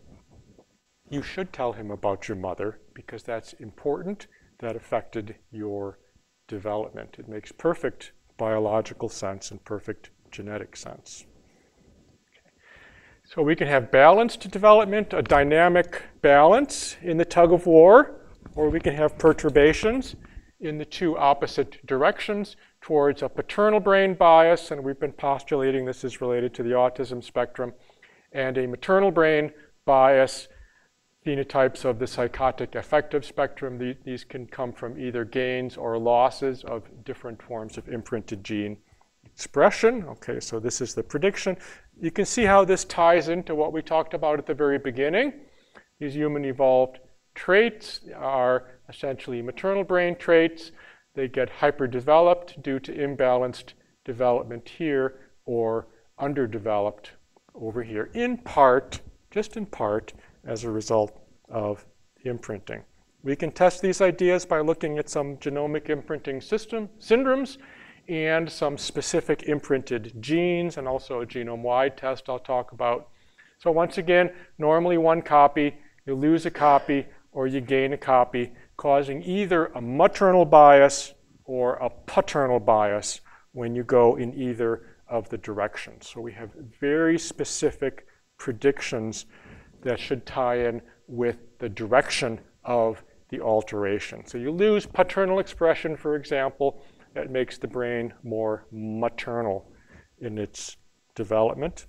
you should tell him about your mother because that's important. That affected your development. It makes perfect biological sense and perfect genetic sense. Okay. So we can have balanced development, a dynamic balance in the tug of war, or we can have perturbations in the two opposite directions towards a paternal brain bias, and we've been postulating this is related to the autism spectrum, and a maternal brain bias, phenotypes of the psychotic affective spectrum. These can come from either gains or losses of different forms of imprinted gene expression. Okay, so this is the prediction. You can see how this ties into what we talked about at the very beginning. These human evolved traits are essentially maternal brain traits. They get hyperdeveloped due to imbalanced development here or underdeveloped over here, in part, just in part, as a result of imprinting. We can test these ideas by looking at some genomic imprinting system syndromes and some specific imprinted genes, and also a genome-wide test I'll talk about. So once again, normally one copy, you lose a copy or you gain a copy, causing either a maternal bias or a paternal bias when you go in either of the directions. So we have very specific predictions that should tie in with the direction of the alteration. So you lose paternal expression, for example, that makes the brain more maternal in its development.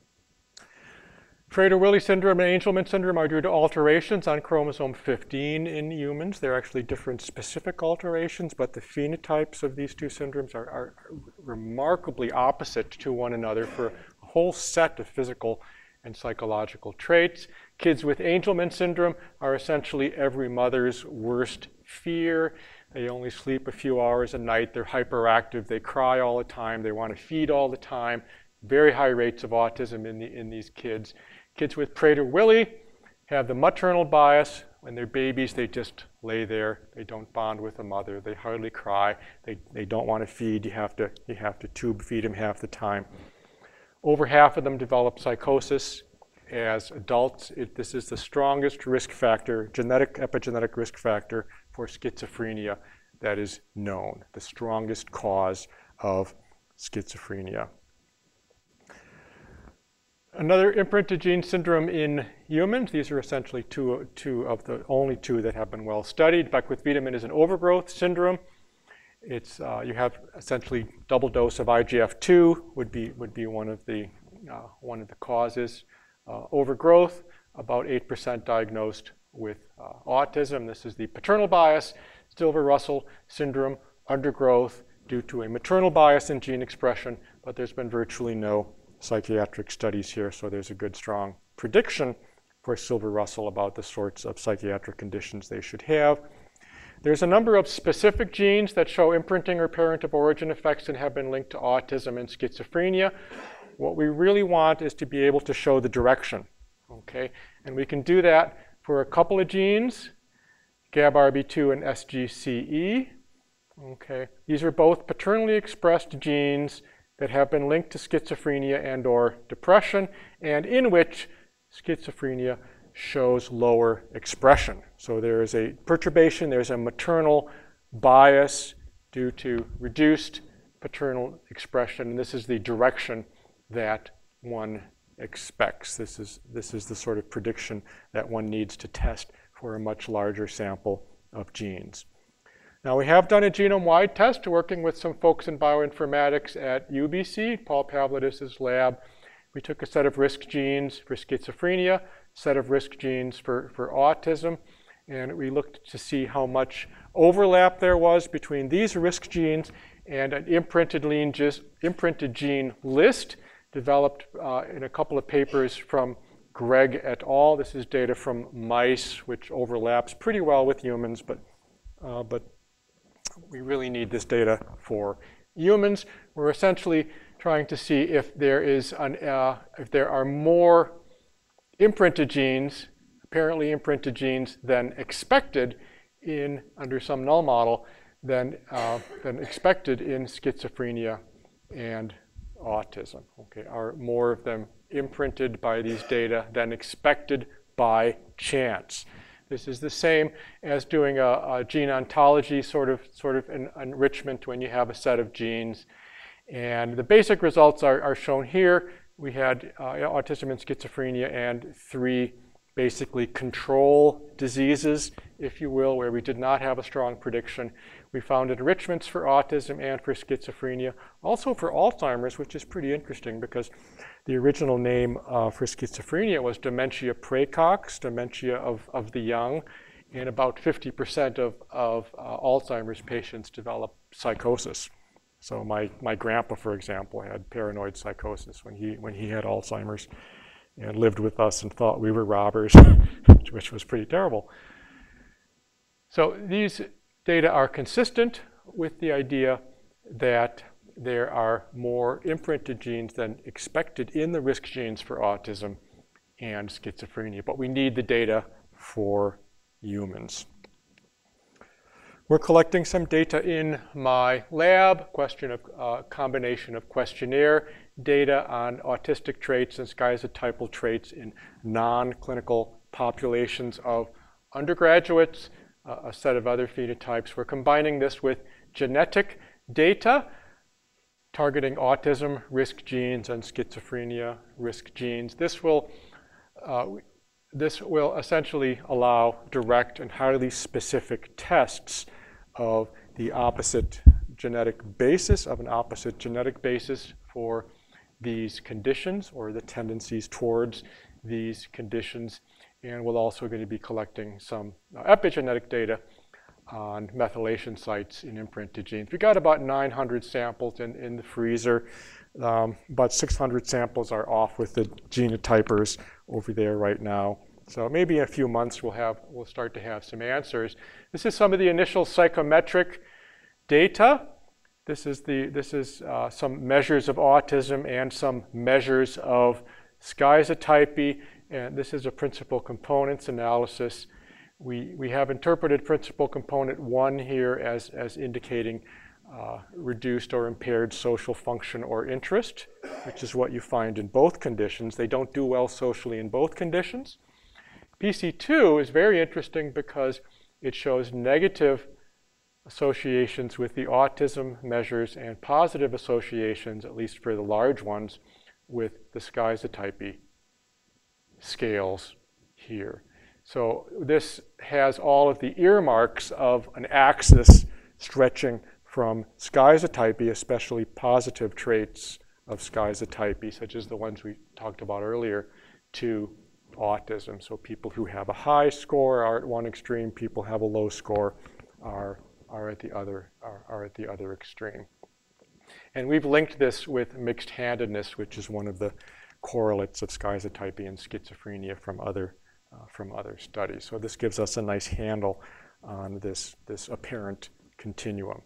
Prader-Willi syndrome and Angelman syndrome are due to alterations on chromosome fifteen in humans. They're actually different specific alterations, but the phenotypes of these two syndromes are, are remarkably opposite to one another for a whole set of physical and psychological traits. Kids with Angelman syndrome are essentially every mother's worst fear. They only sleep a few hours a night. They're hyperactive. They cry all the time. They want to feed all the time. Very high rates of autism in, the, in these kids. Kids with Prader-Willi have the maternal bias. When they're babies, they just lay there. They don't bond with the mother. They hardly cry. They, they don't want to feed. You have to, you have to tube feed them half the time. Over half of them develop psychosis as adults. It, this is the strongest risk factor, genetic epigenetic risk factor for schizophrenia that is known, the strongest cause of schizophrenia. Another imprinted gene syndrome in humans, these are essentially two, two of the only two that have been well studied. Beckwith-Wiedemann is an overgrowth syndrome. It's, uh, you have essentially double dose of I G F two would be, would be one of the, uh, one of the causes. Uh, overgrowth, about eight percent diagnosed with uh, autism. This is the paternal bias, Silver-Russell syndrome, undergrowth due to a maternal bias in gene expression, but there's been virtually no psychiatric studies here, so there's a good strong prediction for Silver-Russell about the sorts of psychiatric conditions they should have. There's a number of specific genes that show imprinting or parent of origin effects and have been linked to autism and schizophrenia. What we really want is to be able to show the direction, okay? And we can do that for a couple of genes, G A B R B two and S G C E, okay? These are both paternally expressed genes that have been linked to schizophrenia and or depression, and in which schizophrenia shows lower expression. So there is a perturbation, there's a maternal bias due to reduced paternal expression. And this is the direction that one expects. This is, this is the sort of prediction that one needs to test for a much larger sample of genes. Now, we have done a genome-wide test working with some folks in bioinformatics at U B C, Paul Pavlidis' lab. We took a set of risk genes for schizophrenia, a set of risk genes for, for autism, and we looked to see how much overlap there was between these risk genes and an imprinted gene, just, imprinted gene list developed uh, in a couple of papers from Greg et al. This is data from mice, which overlaps pretty well with humans, but, uh, but we really need this data for humans. We're essentially trying to see if there is an, uh, if there are more imprinted genes, apparently imprinted genes, than expected in, under some null model, than, uh, than expected in schizophrenia and autism. Okay, are more of them imprinted by these data than expected by chance? This is the same as doing a, a gene ontology sort of, sort of an enrichment when you have a set of genes. And the basic results are, are shown here. We had uh, autism and schizophrenia and three basically control diseases, if you will, where we did not have a strong prediction. We found enrichments for autism and for schizophrenia, also for Alzheimer's, which is pretty interesting because the original name uh, for schizophrenia was dementia praecox, dementia of, of the young, and about fifty percent of, of uh, Alzheimer's patients develop psychosis. So my, my grandpa, for example, had paranoid psychosis when he, when he had Alzheimer's and lived with us and thought we were robbers, which was pretty terrible. So these data are consistent with the idea that there are more imprinted genes than expected in the risk genes for autism and schizophrenia, but we need the data for humans. We're collecting some data in my lab, question of uh, combination of questionnaire data on autistic traits and schizotypal traits in non-clinical populations of undergraduates, uh, a set of other phenotypes. We're combining this with genetic data targeting autism risk genes and schizophrenia risk genes. This will, uh, this will essentially allow direct and highly specific tests of the opposite genetic basis, of an opposite genetic basis for these conditions or the tendencies towards these conditions. And we're also going to be collecting some uh, epigenetic data on methylation sites in imprinted genes. We got about nine hundred samples in, in the freezer. Um, about six hundred samples are off with the genotypers over there right now. So maybe in a few months we'll have, we'll start to have some answers. This is some of the initial psychometric data. This is, the, this is uh, some measures of autism and some measures of schizotypy. And this is a principal components analysis. We, we have interpreted principal component one here as, as indicating uh, reduced or impaired social function or interest, which is what you find in both conditions. They don't do well socially in both conditions. P C two is very interesting because it shows negative associations with the autism measures and positive associations, at least for the large ones, with the schizotypy scales here. So this has all of the earmarks of an axis stretching from schizotypy, especially positive traits of schizotypy, such as the ones we talked about earlier, to autism. So people who have a high score are at one extreme, people who have a low score are, are, at the other, are, are at the other extreme. And we've linked this with mixed-handedness, which is one of the correlates of schizotypy and schizophrenia from other, uh, from other studies. So this gives us a nice handle on this, this apparent continuum.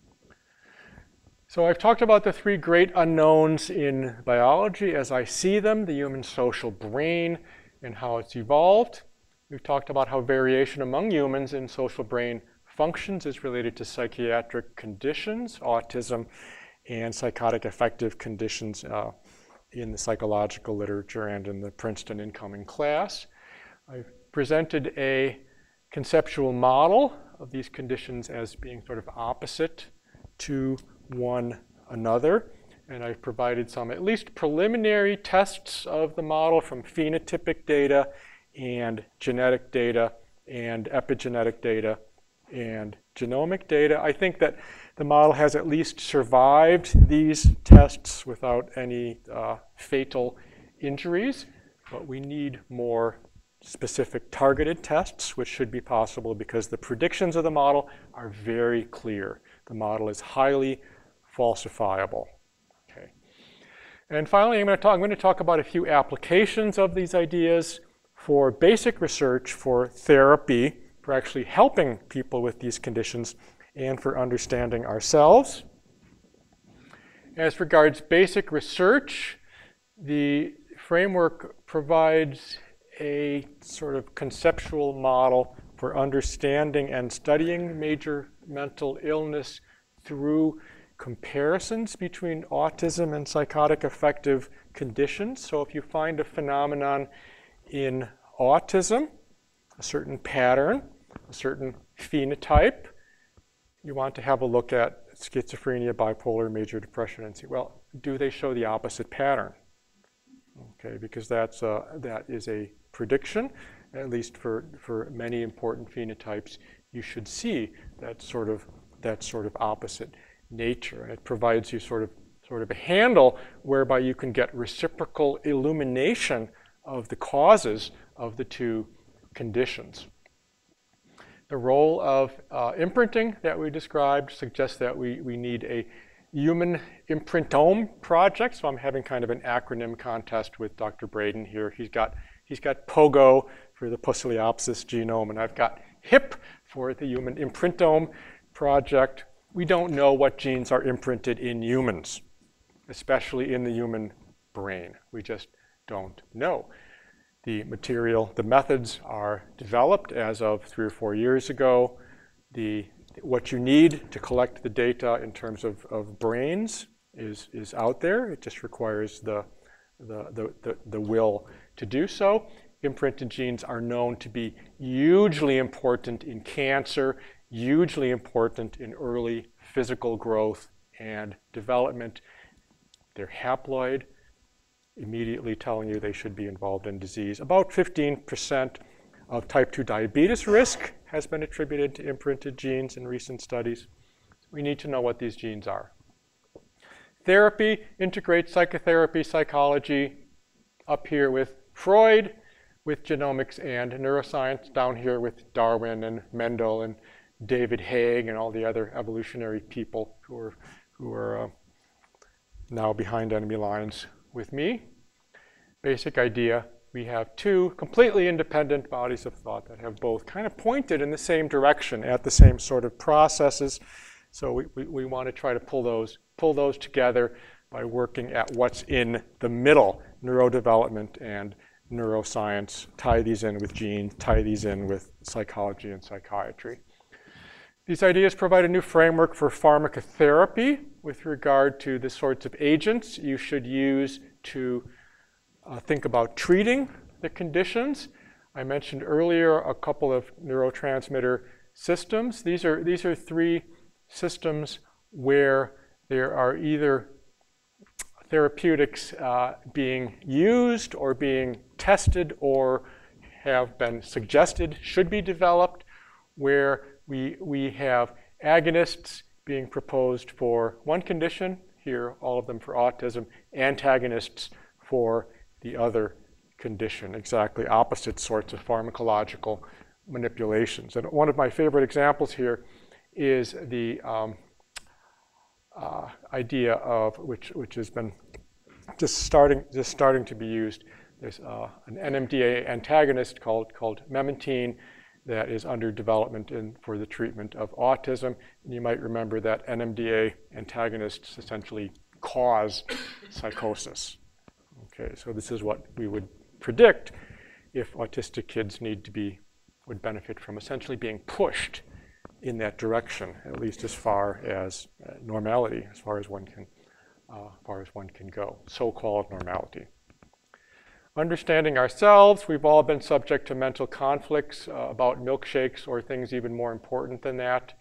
So I've talked about the three great unknowns in biology as I see them, the human social brain and how it's evolved. We've talked about how variation among humans in social brain functions is related to psychiatric conditions, autism, and psychotic affective conditions uh, in the psychological literature and in the Princeton incoming class. I've presented a conceptual model of these conditions as being sort of opposite to one another. And I've provided some at least preliminary tests of the model from phenotypic data and genetic data and epigenetic data and genomic data. I think that the model has at least survived these tests without any uh, fatal injuries, but we need more specific targeted tests, which should be possible because the predictions of the model are very clear. The model is highly falsifiable. Okay. And finally, I'm going to talk, I'm going to talk about a few applications of these ideas for basic research, for therapy, for actually helping people with these conditions, and for understanding ourselves. As regards basic research, the framework provides a sort of conceptual model for understanding and studying major mental illness through comparisons between autism and psychotic affective conditions. So if you find a phenomenon in autism, a certain pattern, a certain phenotype, you want to have a look at schizophrenia, bipolar, major depression, and see, well, do they show the opposite pattern? Okay, because that's a, that is a prediction, at least for, for many important phenotypes. You should see that sort of, that sort of opposite nature. And it provides you sort of, sort of a handle whereby you can get reciprocal illumination of the causes of the two conditions. The role of uh, imprinting that we described suggests that we, we need a human imprintome project. So I'm having kind of an acronym contest with Doctor Braden here. He's got, he's got POGO for the Pussyliopsis genome, and I've got HIP for the human imprintome project. We don't know what genes are imprinted in humans, especially in the human brain. We just don't know. The material, the methods are developed as of three or four years ago. The, what you need to collect the data in terms of, of brains is, is out there. It just requires the, the, the, the, the will to do so. Imprinted genes are known to be hugely important in cancer, hugely important in early physical growth and development. They're haploid, immediately telling you they should be involved in disease. About fifteen percent of type two diabetes risk has been attributed to imprinted genes in recent studies. We need to know what these genes are. Therapy integrates psychotherapy, psychology, up here with Freud, with genomics and neuroscience, down here with Darwin and Mendel and David Haig and all the other evolutionary people who are, who are uh, now behind enemy lines with me. Basic idea, we have two completely independent bodies of thought that have both kind of pointed in the same direction at the same sort of processes. So we, we, we want to try to pull those, pull those together by working at what's in the middle, neurodevelopment and neuroscience, tie these in with genes, tie these in with psychology and psychiatry. These ideas provide a new framework for pharmacotherapy with regard to the sorts of agents you should use to uh, think about treating the conditions. I mentioned earlier a couple of neurotransmitter systems. These are, these are three systems where there are either therapeutics uh, being used or being tested or have been suggested should be developed, where we, we have agonists being proposed for one condition, here all of them for autism, antagonists for the other condition, exactly opposite sorts of pharmacological manipulations. And one of my favorite examples here is the um, uh, idea of, which, which has been just starting, just starting to be used. There's uh, an N M D A antagonist called, called memantine that is under development in, for the treatment of autism. And you might remember that N M D A antagonists essentially cause psychosis. Okay, so this is what we would predict if autistic kids need to be, would benefit from essentially being pushed in that direction, at least as far as uh, normality, as far as one can, uh, as far as one can go, so-called normality. Understanding ourselves, we've all been subject to mental conflicts uh, about milkshakes or things even more important than that.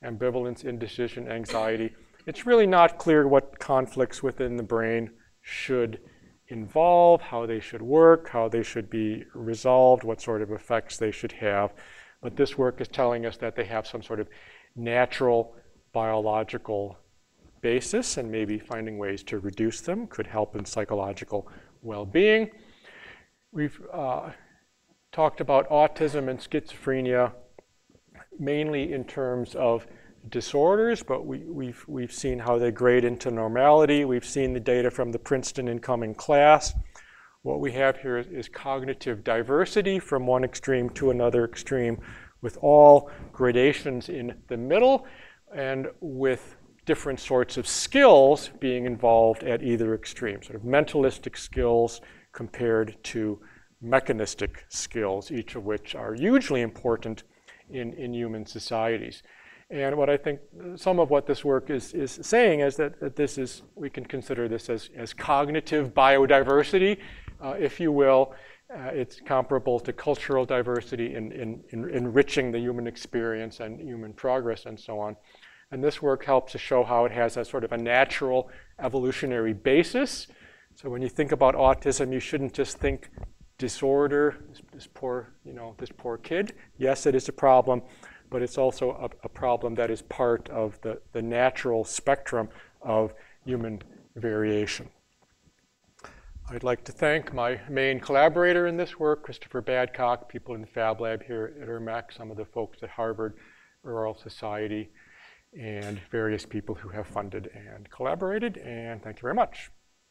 ambivalence, indecision, anxiety. It's really not clear what conflicts within the brain should involve, how they should work, how they should be resolved, what sort of effects they should have. But this work is telling us that they have some sort of natural biological basis, and maybe finding ways to reduce them could help in psychological well-being. We've uh, talked about autism and schizophrenia mainly in terms of disorders, but we, we've, we've seen how they grade into normality. We've seen the data from the Princeton incoming class. What we have here is, is cognitive diversity from one extreme to another extreme, with all gradations in the middle, and with different sorts of skills being involved at either extreme, sort of mentalistic skills compared to mechanistic skills, each of which are hugely important in, in human societies. And what I think some of what this work is, is saying is that, that this is, we can consider this as, as cognitive biodiversity, uh, if you will. Uh, it's comparable to cultural diversity in, in, in enriching the human experience and human progress and so on. And this work helps to show how it has a sort of a natural evolutionary basis. So when you think about autism, you shouldn't just think disorder, this, this poor, you know, this poor kid. Yes, it is a problem, but it's also a, a problem that is part of the, the natural spectrum of human variation. I'd like to thank my main collaborator in this work, Christopher Badcock, people in the Fab Lab here at E R M A C, some of the folks at Harvard Rural Society, and various people who have funded and collaborated, and thank you very much.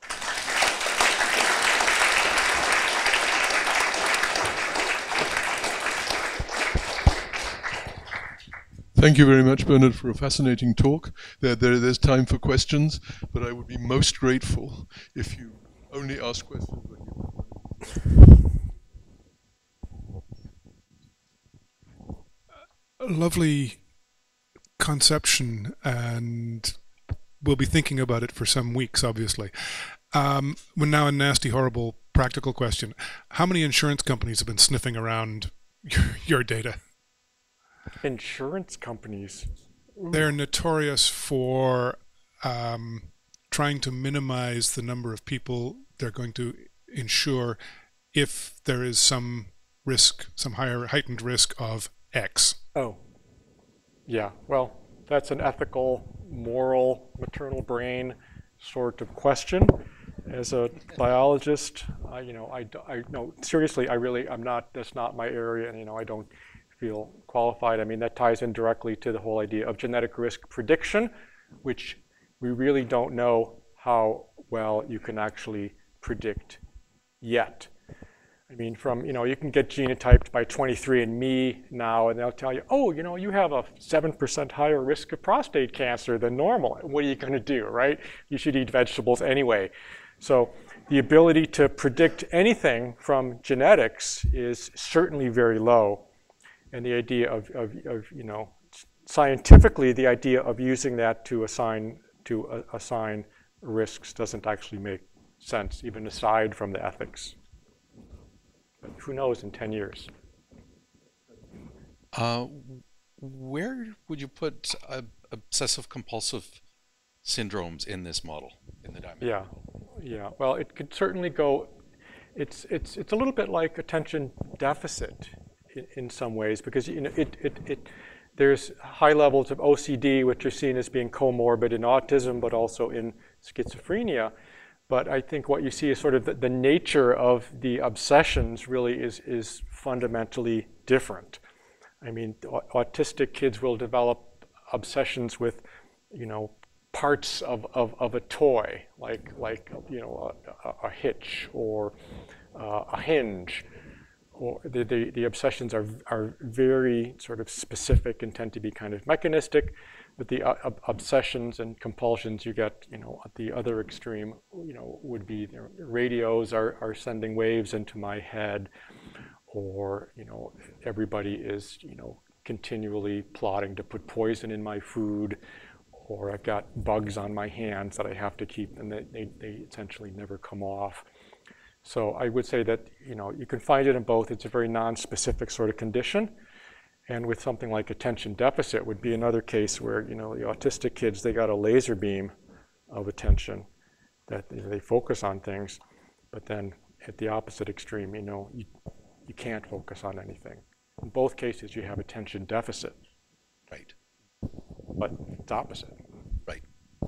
Thank you very much, Bernard, for a fascinating talk. There, there, there's time for questions, but I would be most grateful if you only ask questions when you...
A lovely conception, and we'll be thinking about it for some weeks, obviously. Um, well, now a nasty, horrible practical question. How many insurance companies have been sniffing around your, your data?
Insurance companies?
They're notorious for um, trying to minimize the number of people they're going to insure if there is some risk, some higher heightened risk of X.
Oh, yeah. Well, that's an ethical, moral, maternal brain sort of question. As a biologist, uh, you know, I, I no, seriously, I really, I'm not, that's not my area, and, you know, I don't feel qualified. I mean, that ties in directly to the whole idea of genetic risk prediction, which we really don't know how well you can actually predict yet. I mean, from, you know, you can get genotyped by twenty-three and me now, and they'll tell you, oh, you know, you have a seven percent higher risk of prostate cancer than normal. What are you going to do, right? You should eat vegetables anyway. So the ability to predict anything from genetics is certainly very low. And the idea of, of, of, you know, scientifically, the idea of using that to assign, to uh, assign risks doesn't actually make sense, even aside from the ethics. But who knows in ten years?
Uh, where would you put uh, obsessive compulsive syndromes in this model, in the diamond?
Yeah, yeah. Well, it could certainly go, it's, it's, it's a little bit like attention deficit in, in some ways, because, you know, it, it, it, there's high levels of O C D, which are seen as being comorbid in autism, but also in schizophrenia. But I think what you see is sort of the, the nature of the obsessions really is, is fundamentally different. I mean, autistic kids will develop obsessions with, you know, parts of, of, of a toy, like, like you know, a, a hitch or uh, a hinge. Or the, the, the obsessions are, are very sort of specific and tend to be kind of mechanistic. But the uh, obsessions and compulsions you get, you know, at the other extreme, you know, would be, you know, radios are, are sending waves into my head, or, you know, everybody is, you know, continually plotting to put poison in my food, or I've got bugs on my hands that I have to keep, and they, they, they essentially never come off. So I would say that, you know, you can find it in both. It's a very non-specific sort of condition. And with something like attention deficit would be another case where, you know, the autistic kids, they got a laser beam of attention that, you know, they focus on things, but then at the opposite extreme, you know, you, you can't focus on anything. In both cases, you have attention deficit.
Right.
But it's opposite.
Right.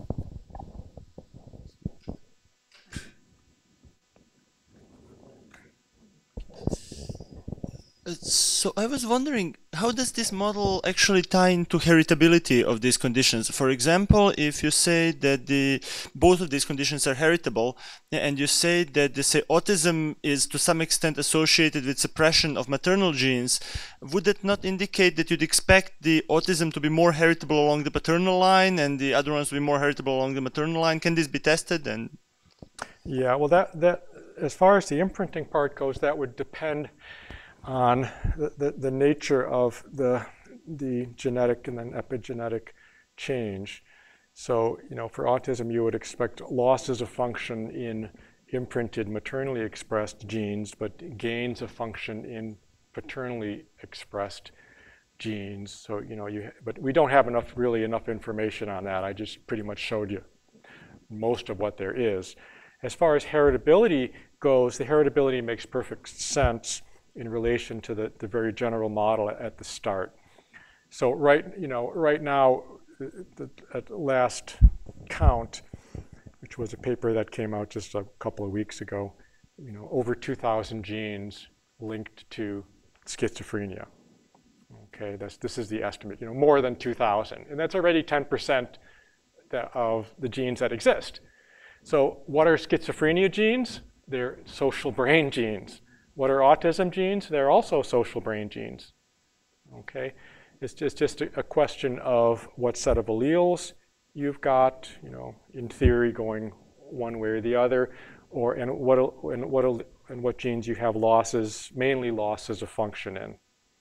Uh, So I was wondering, how does this model actually tie into heritability of these conditions? For example, if you say that the both of these conditions are heritable, and you say that the say autism is to some extent associated with suppression of maternal genes, would that not indicate that you'd expect the autism to be more heritable along the paternal line and the other ones to be more heritable along the maternal line? Can this be tested? And
Yeah, well, that, that as far as the imprinting part goes, that would depend on the, the, the nature of the, the genetic and then epigenetic change. So, you know, for autism, you would expect losses of function in imprinted maternally expressed genes, but gains of function in paternally expressed genes. So, you know, you, but we don't have enough, really enough information on that. I just pretty much showed you most of what there is. As far as heritability goes, the heritability makes perfect sense in relation to the, the very general model at the start. So right, you know, right now, the, at last count, which was a paper that came out just a couple of weeks ago, you know, over two thousand genes linked to schizophrenia. Okay, that's, this is the estimate, you know, more than two thousand. And that's already ten percent of the genes that exist. So what are schizophrenia genes? They're social brain genes. What are autism genes? They're also social brain genes. Okay, it's just, just a, a question of what set of alleles you've got, you know, in theory going one way or the other, or and what and what and what genes you have losses, mainly losses of function in.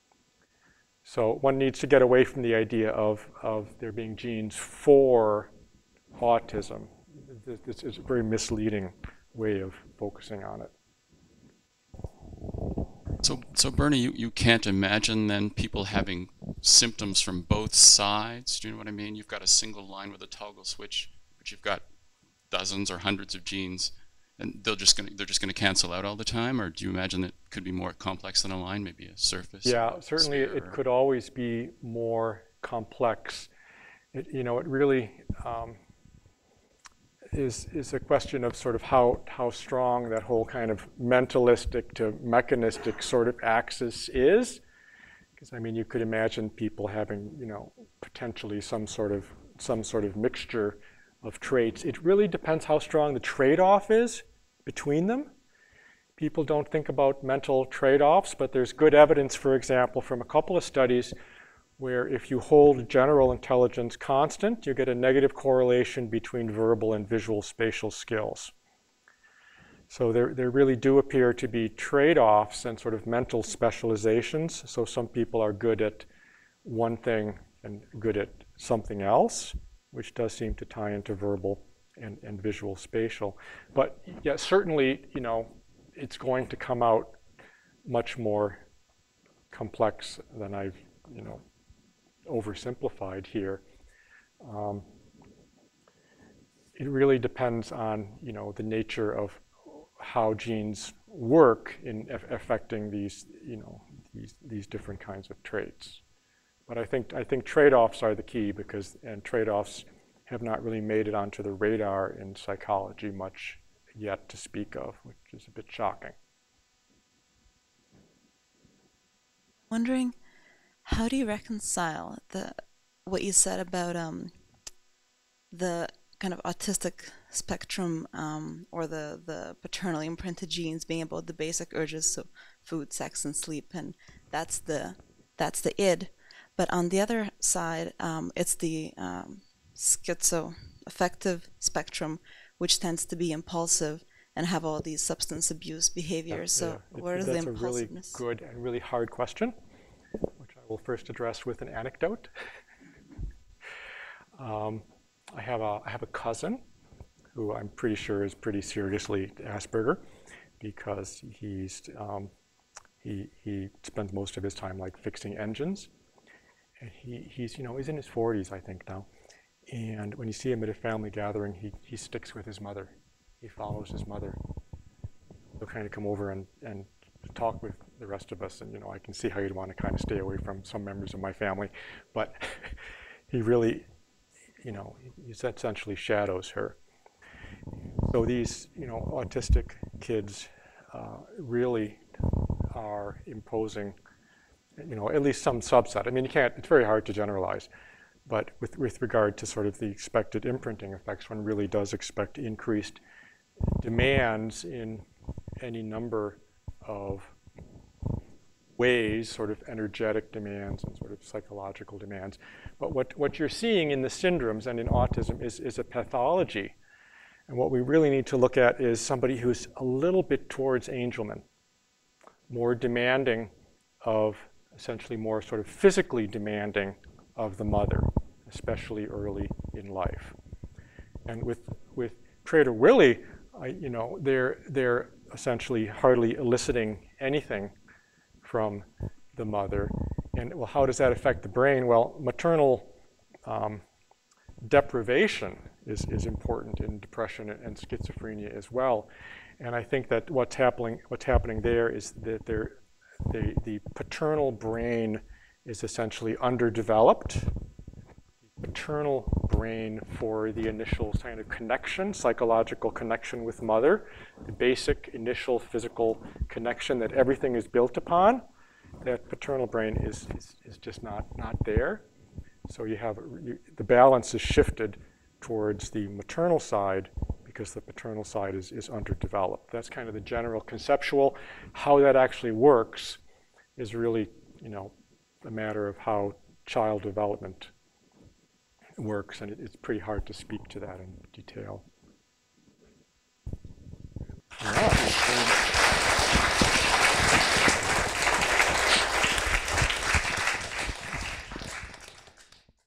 So one needs to get away from the idea of of there being genes for autism. This is a very misleading way of focusing on it.
So, so Bernie, you, you can't imagine then people having symptoms from both sides? Do you know what I mean? You've got a single line with a toggle switch, but you've got dozens or hundreds of genes, and they're just gonna they're just gonna cancel out all the time? Or do you imagine it could be more complex than a line, maybe a surface?
Yeah, certainly
sphere,
it
or...
could always be more complex. It, you know, it really um, is is a question of sort of how how strong that whole kind of mentalistic to mechanistic sort of axis is. Because I mean, you could imagine people having, you know, potentially some sort of some sort of mixture of traits. It really depends how strong the trade-off is between them. People don't think about mental trade-offs, but there's good evidence, for example, from a couple of studies where if you hold general intelligence constant, you get a negative correlation between verbal and visual spatial skills. So there, there really do appear to be trade-offs and sort of mental specializations. So some people are good at one thing and good at something else, which does seem to tie into verbal and, and visual spatial. But yeah, certainly, you know, it's going to come out much more complex than I've, you know, oversimplified here. Um, it really depends on, you know, the nature of how genes work in affecting these, you know, these these different kinds of traits. But I think I think trade-offs are the key, because and trade-offs have not really made it onto the radar in psychology much yet to speak of, which is a bit shocking.
Wondering, how do you reconcile the what you said about um, the kind of autistic spectrum um, or the, the paternally imprinted genes being about the basic urges, so food, sex, and sleep, and that's the that's the id. But on the other side, um, it's the um, schizoaffective spectrum, which tends to be impulsive and have all these substance abuse behaviors. So
yeah,
what
it,
is the
that's
impulsiveness?
That's a really good and really hard question, which I will first address with an anecdote. um, I have a I have a cousin who I'm pretty sure is pretty seriously Asperger, because he's um, he he spends most of his time like fixing engines, And he, he's, you know, he's in his forties, I think, now. And when you see him at a family gathering, he, he sticks with his mother. He follows his mother. He'll kind of come over and, and talk with the rest of us. And, you know, I can see how you'd want to kind of stay away from some members of my family. But he really, you know, he essentially shadows her. So these, you know, autistic kids uh, really are imposing, you know, at least some subset. I mean, you can't, it's very hard to generalize. But with, with regard to sort of the expected imprinting effects, one really does expect increased demands in any number of ways, sort of energetic demands and sort of psychological demands. But what, what you're seeing in the syndromes and in autism is, is a pathology. And what we really need to look at is somebody who's a little bit towards Angelman, more demanding of, essentially more sort of physically demanding of the mother, especially early in life. And with, with Prader-Willi, I, you know, they're, they're essentially hardly eliciting anything from the mother. And well, how does that affect the brain? Well, maternal um, deprivation is, is important in depression and, and schizophrenia as well. And I think that what's happening, what's happening there is that they're, the, the paternal brain is essentially underdeveloped. The paternal brain for the initial kind of connection, psychological connection with mother, the basic initial physical connection that everything is built upon, that paternal brain is, is, is just not, not there. So you have, you, the balance is shifted towards the maternal side because the paternal side is, is underdeveloped. That's kind of the general conceptual. How that actually works is really, you know, a matter of how child development works, and it, it's pretty hard to speak to that in detail. All right.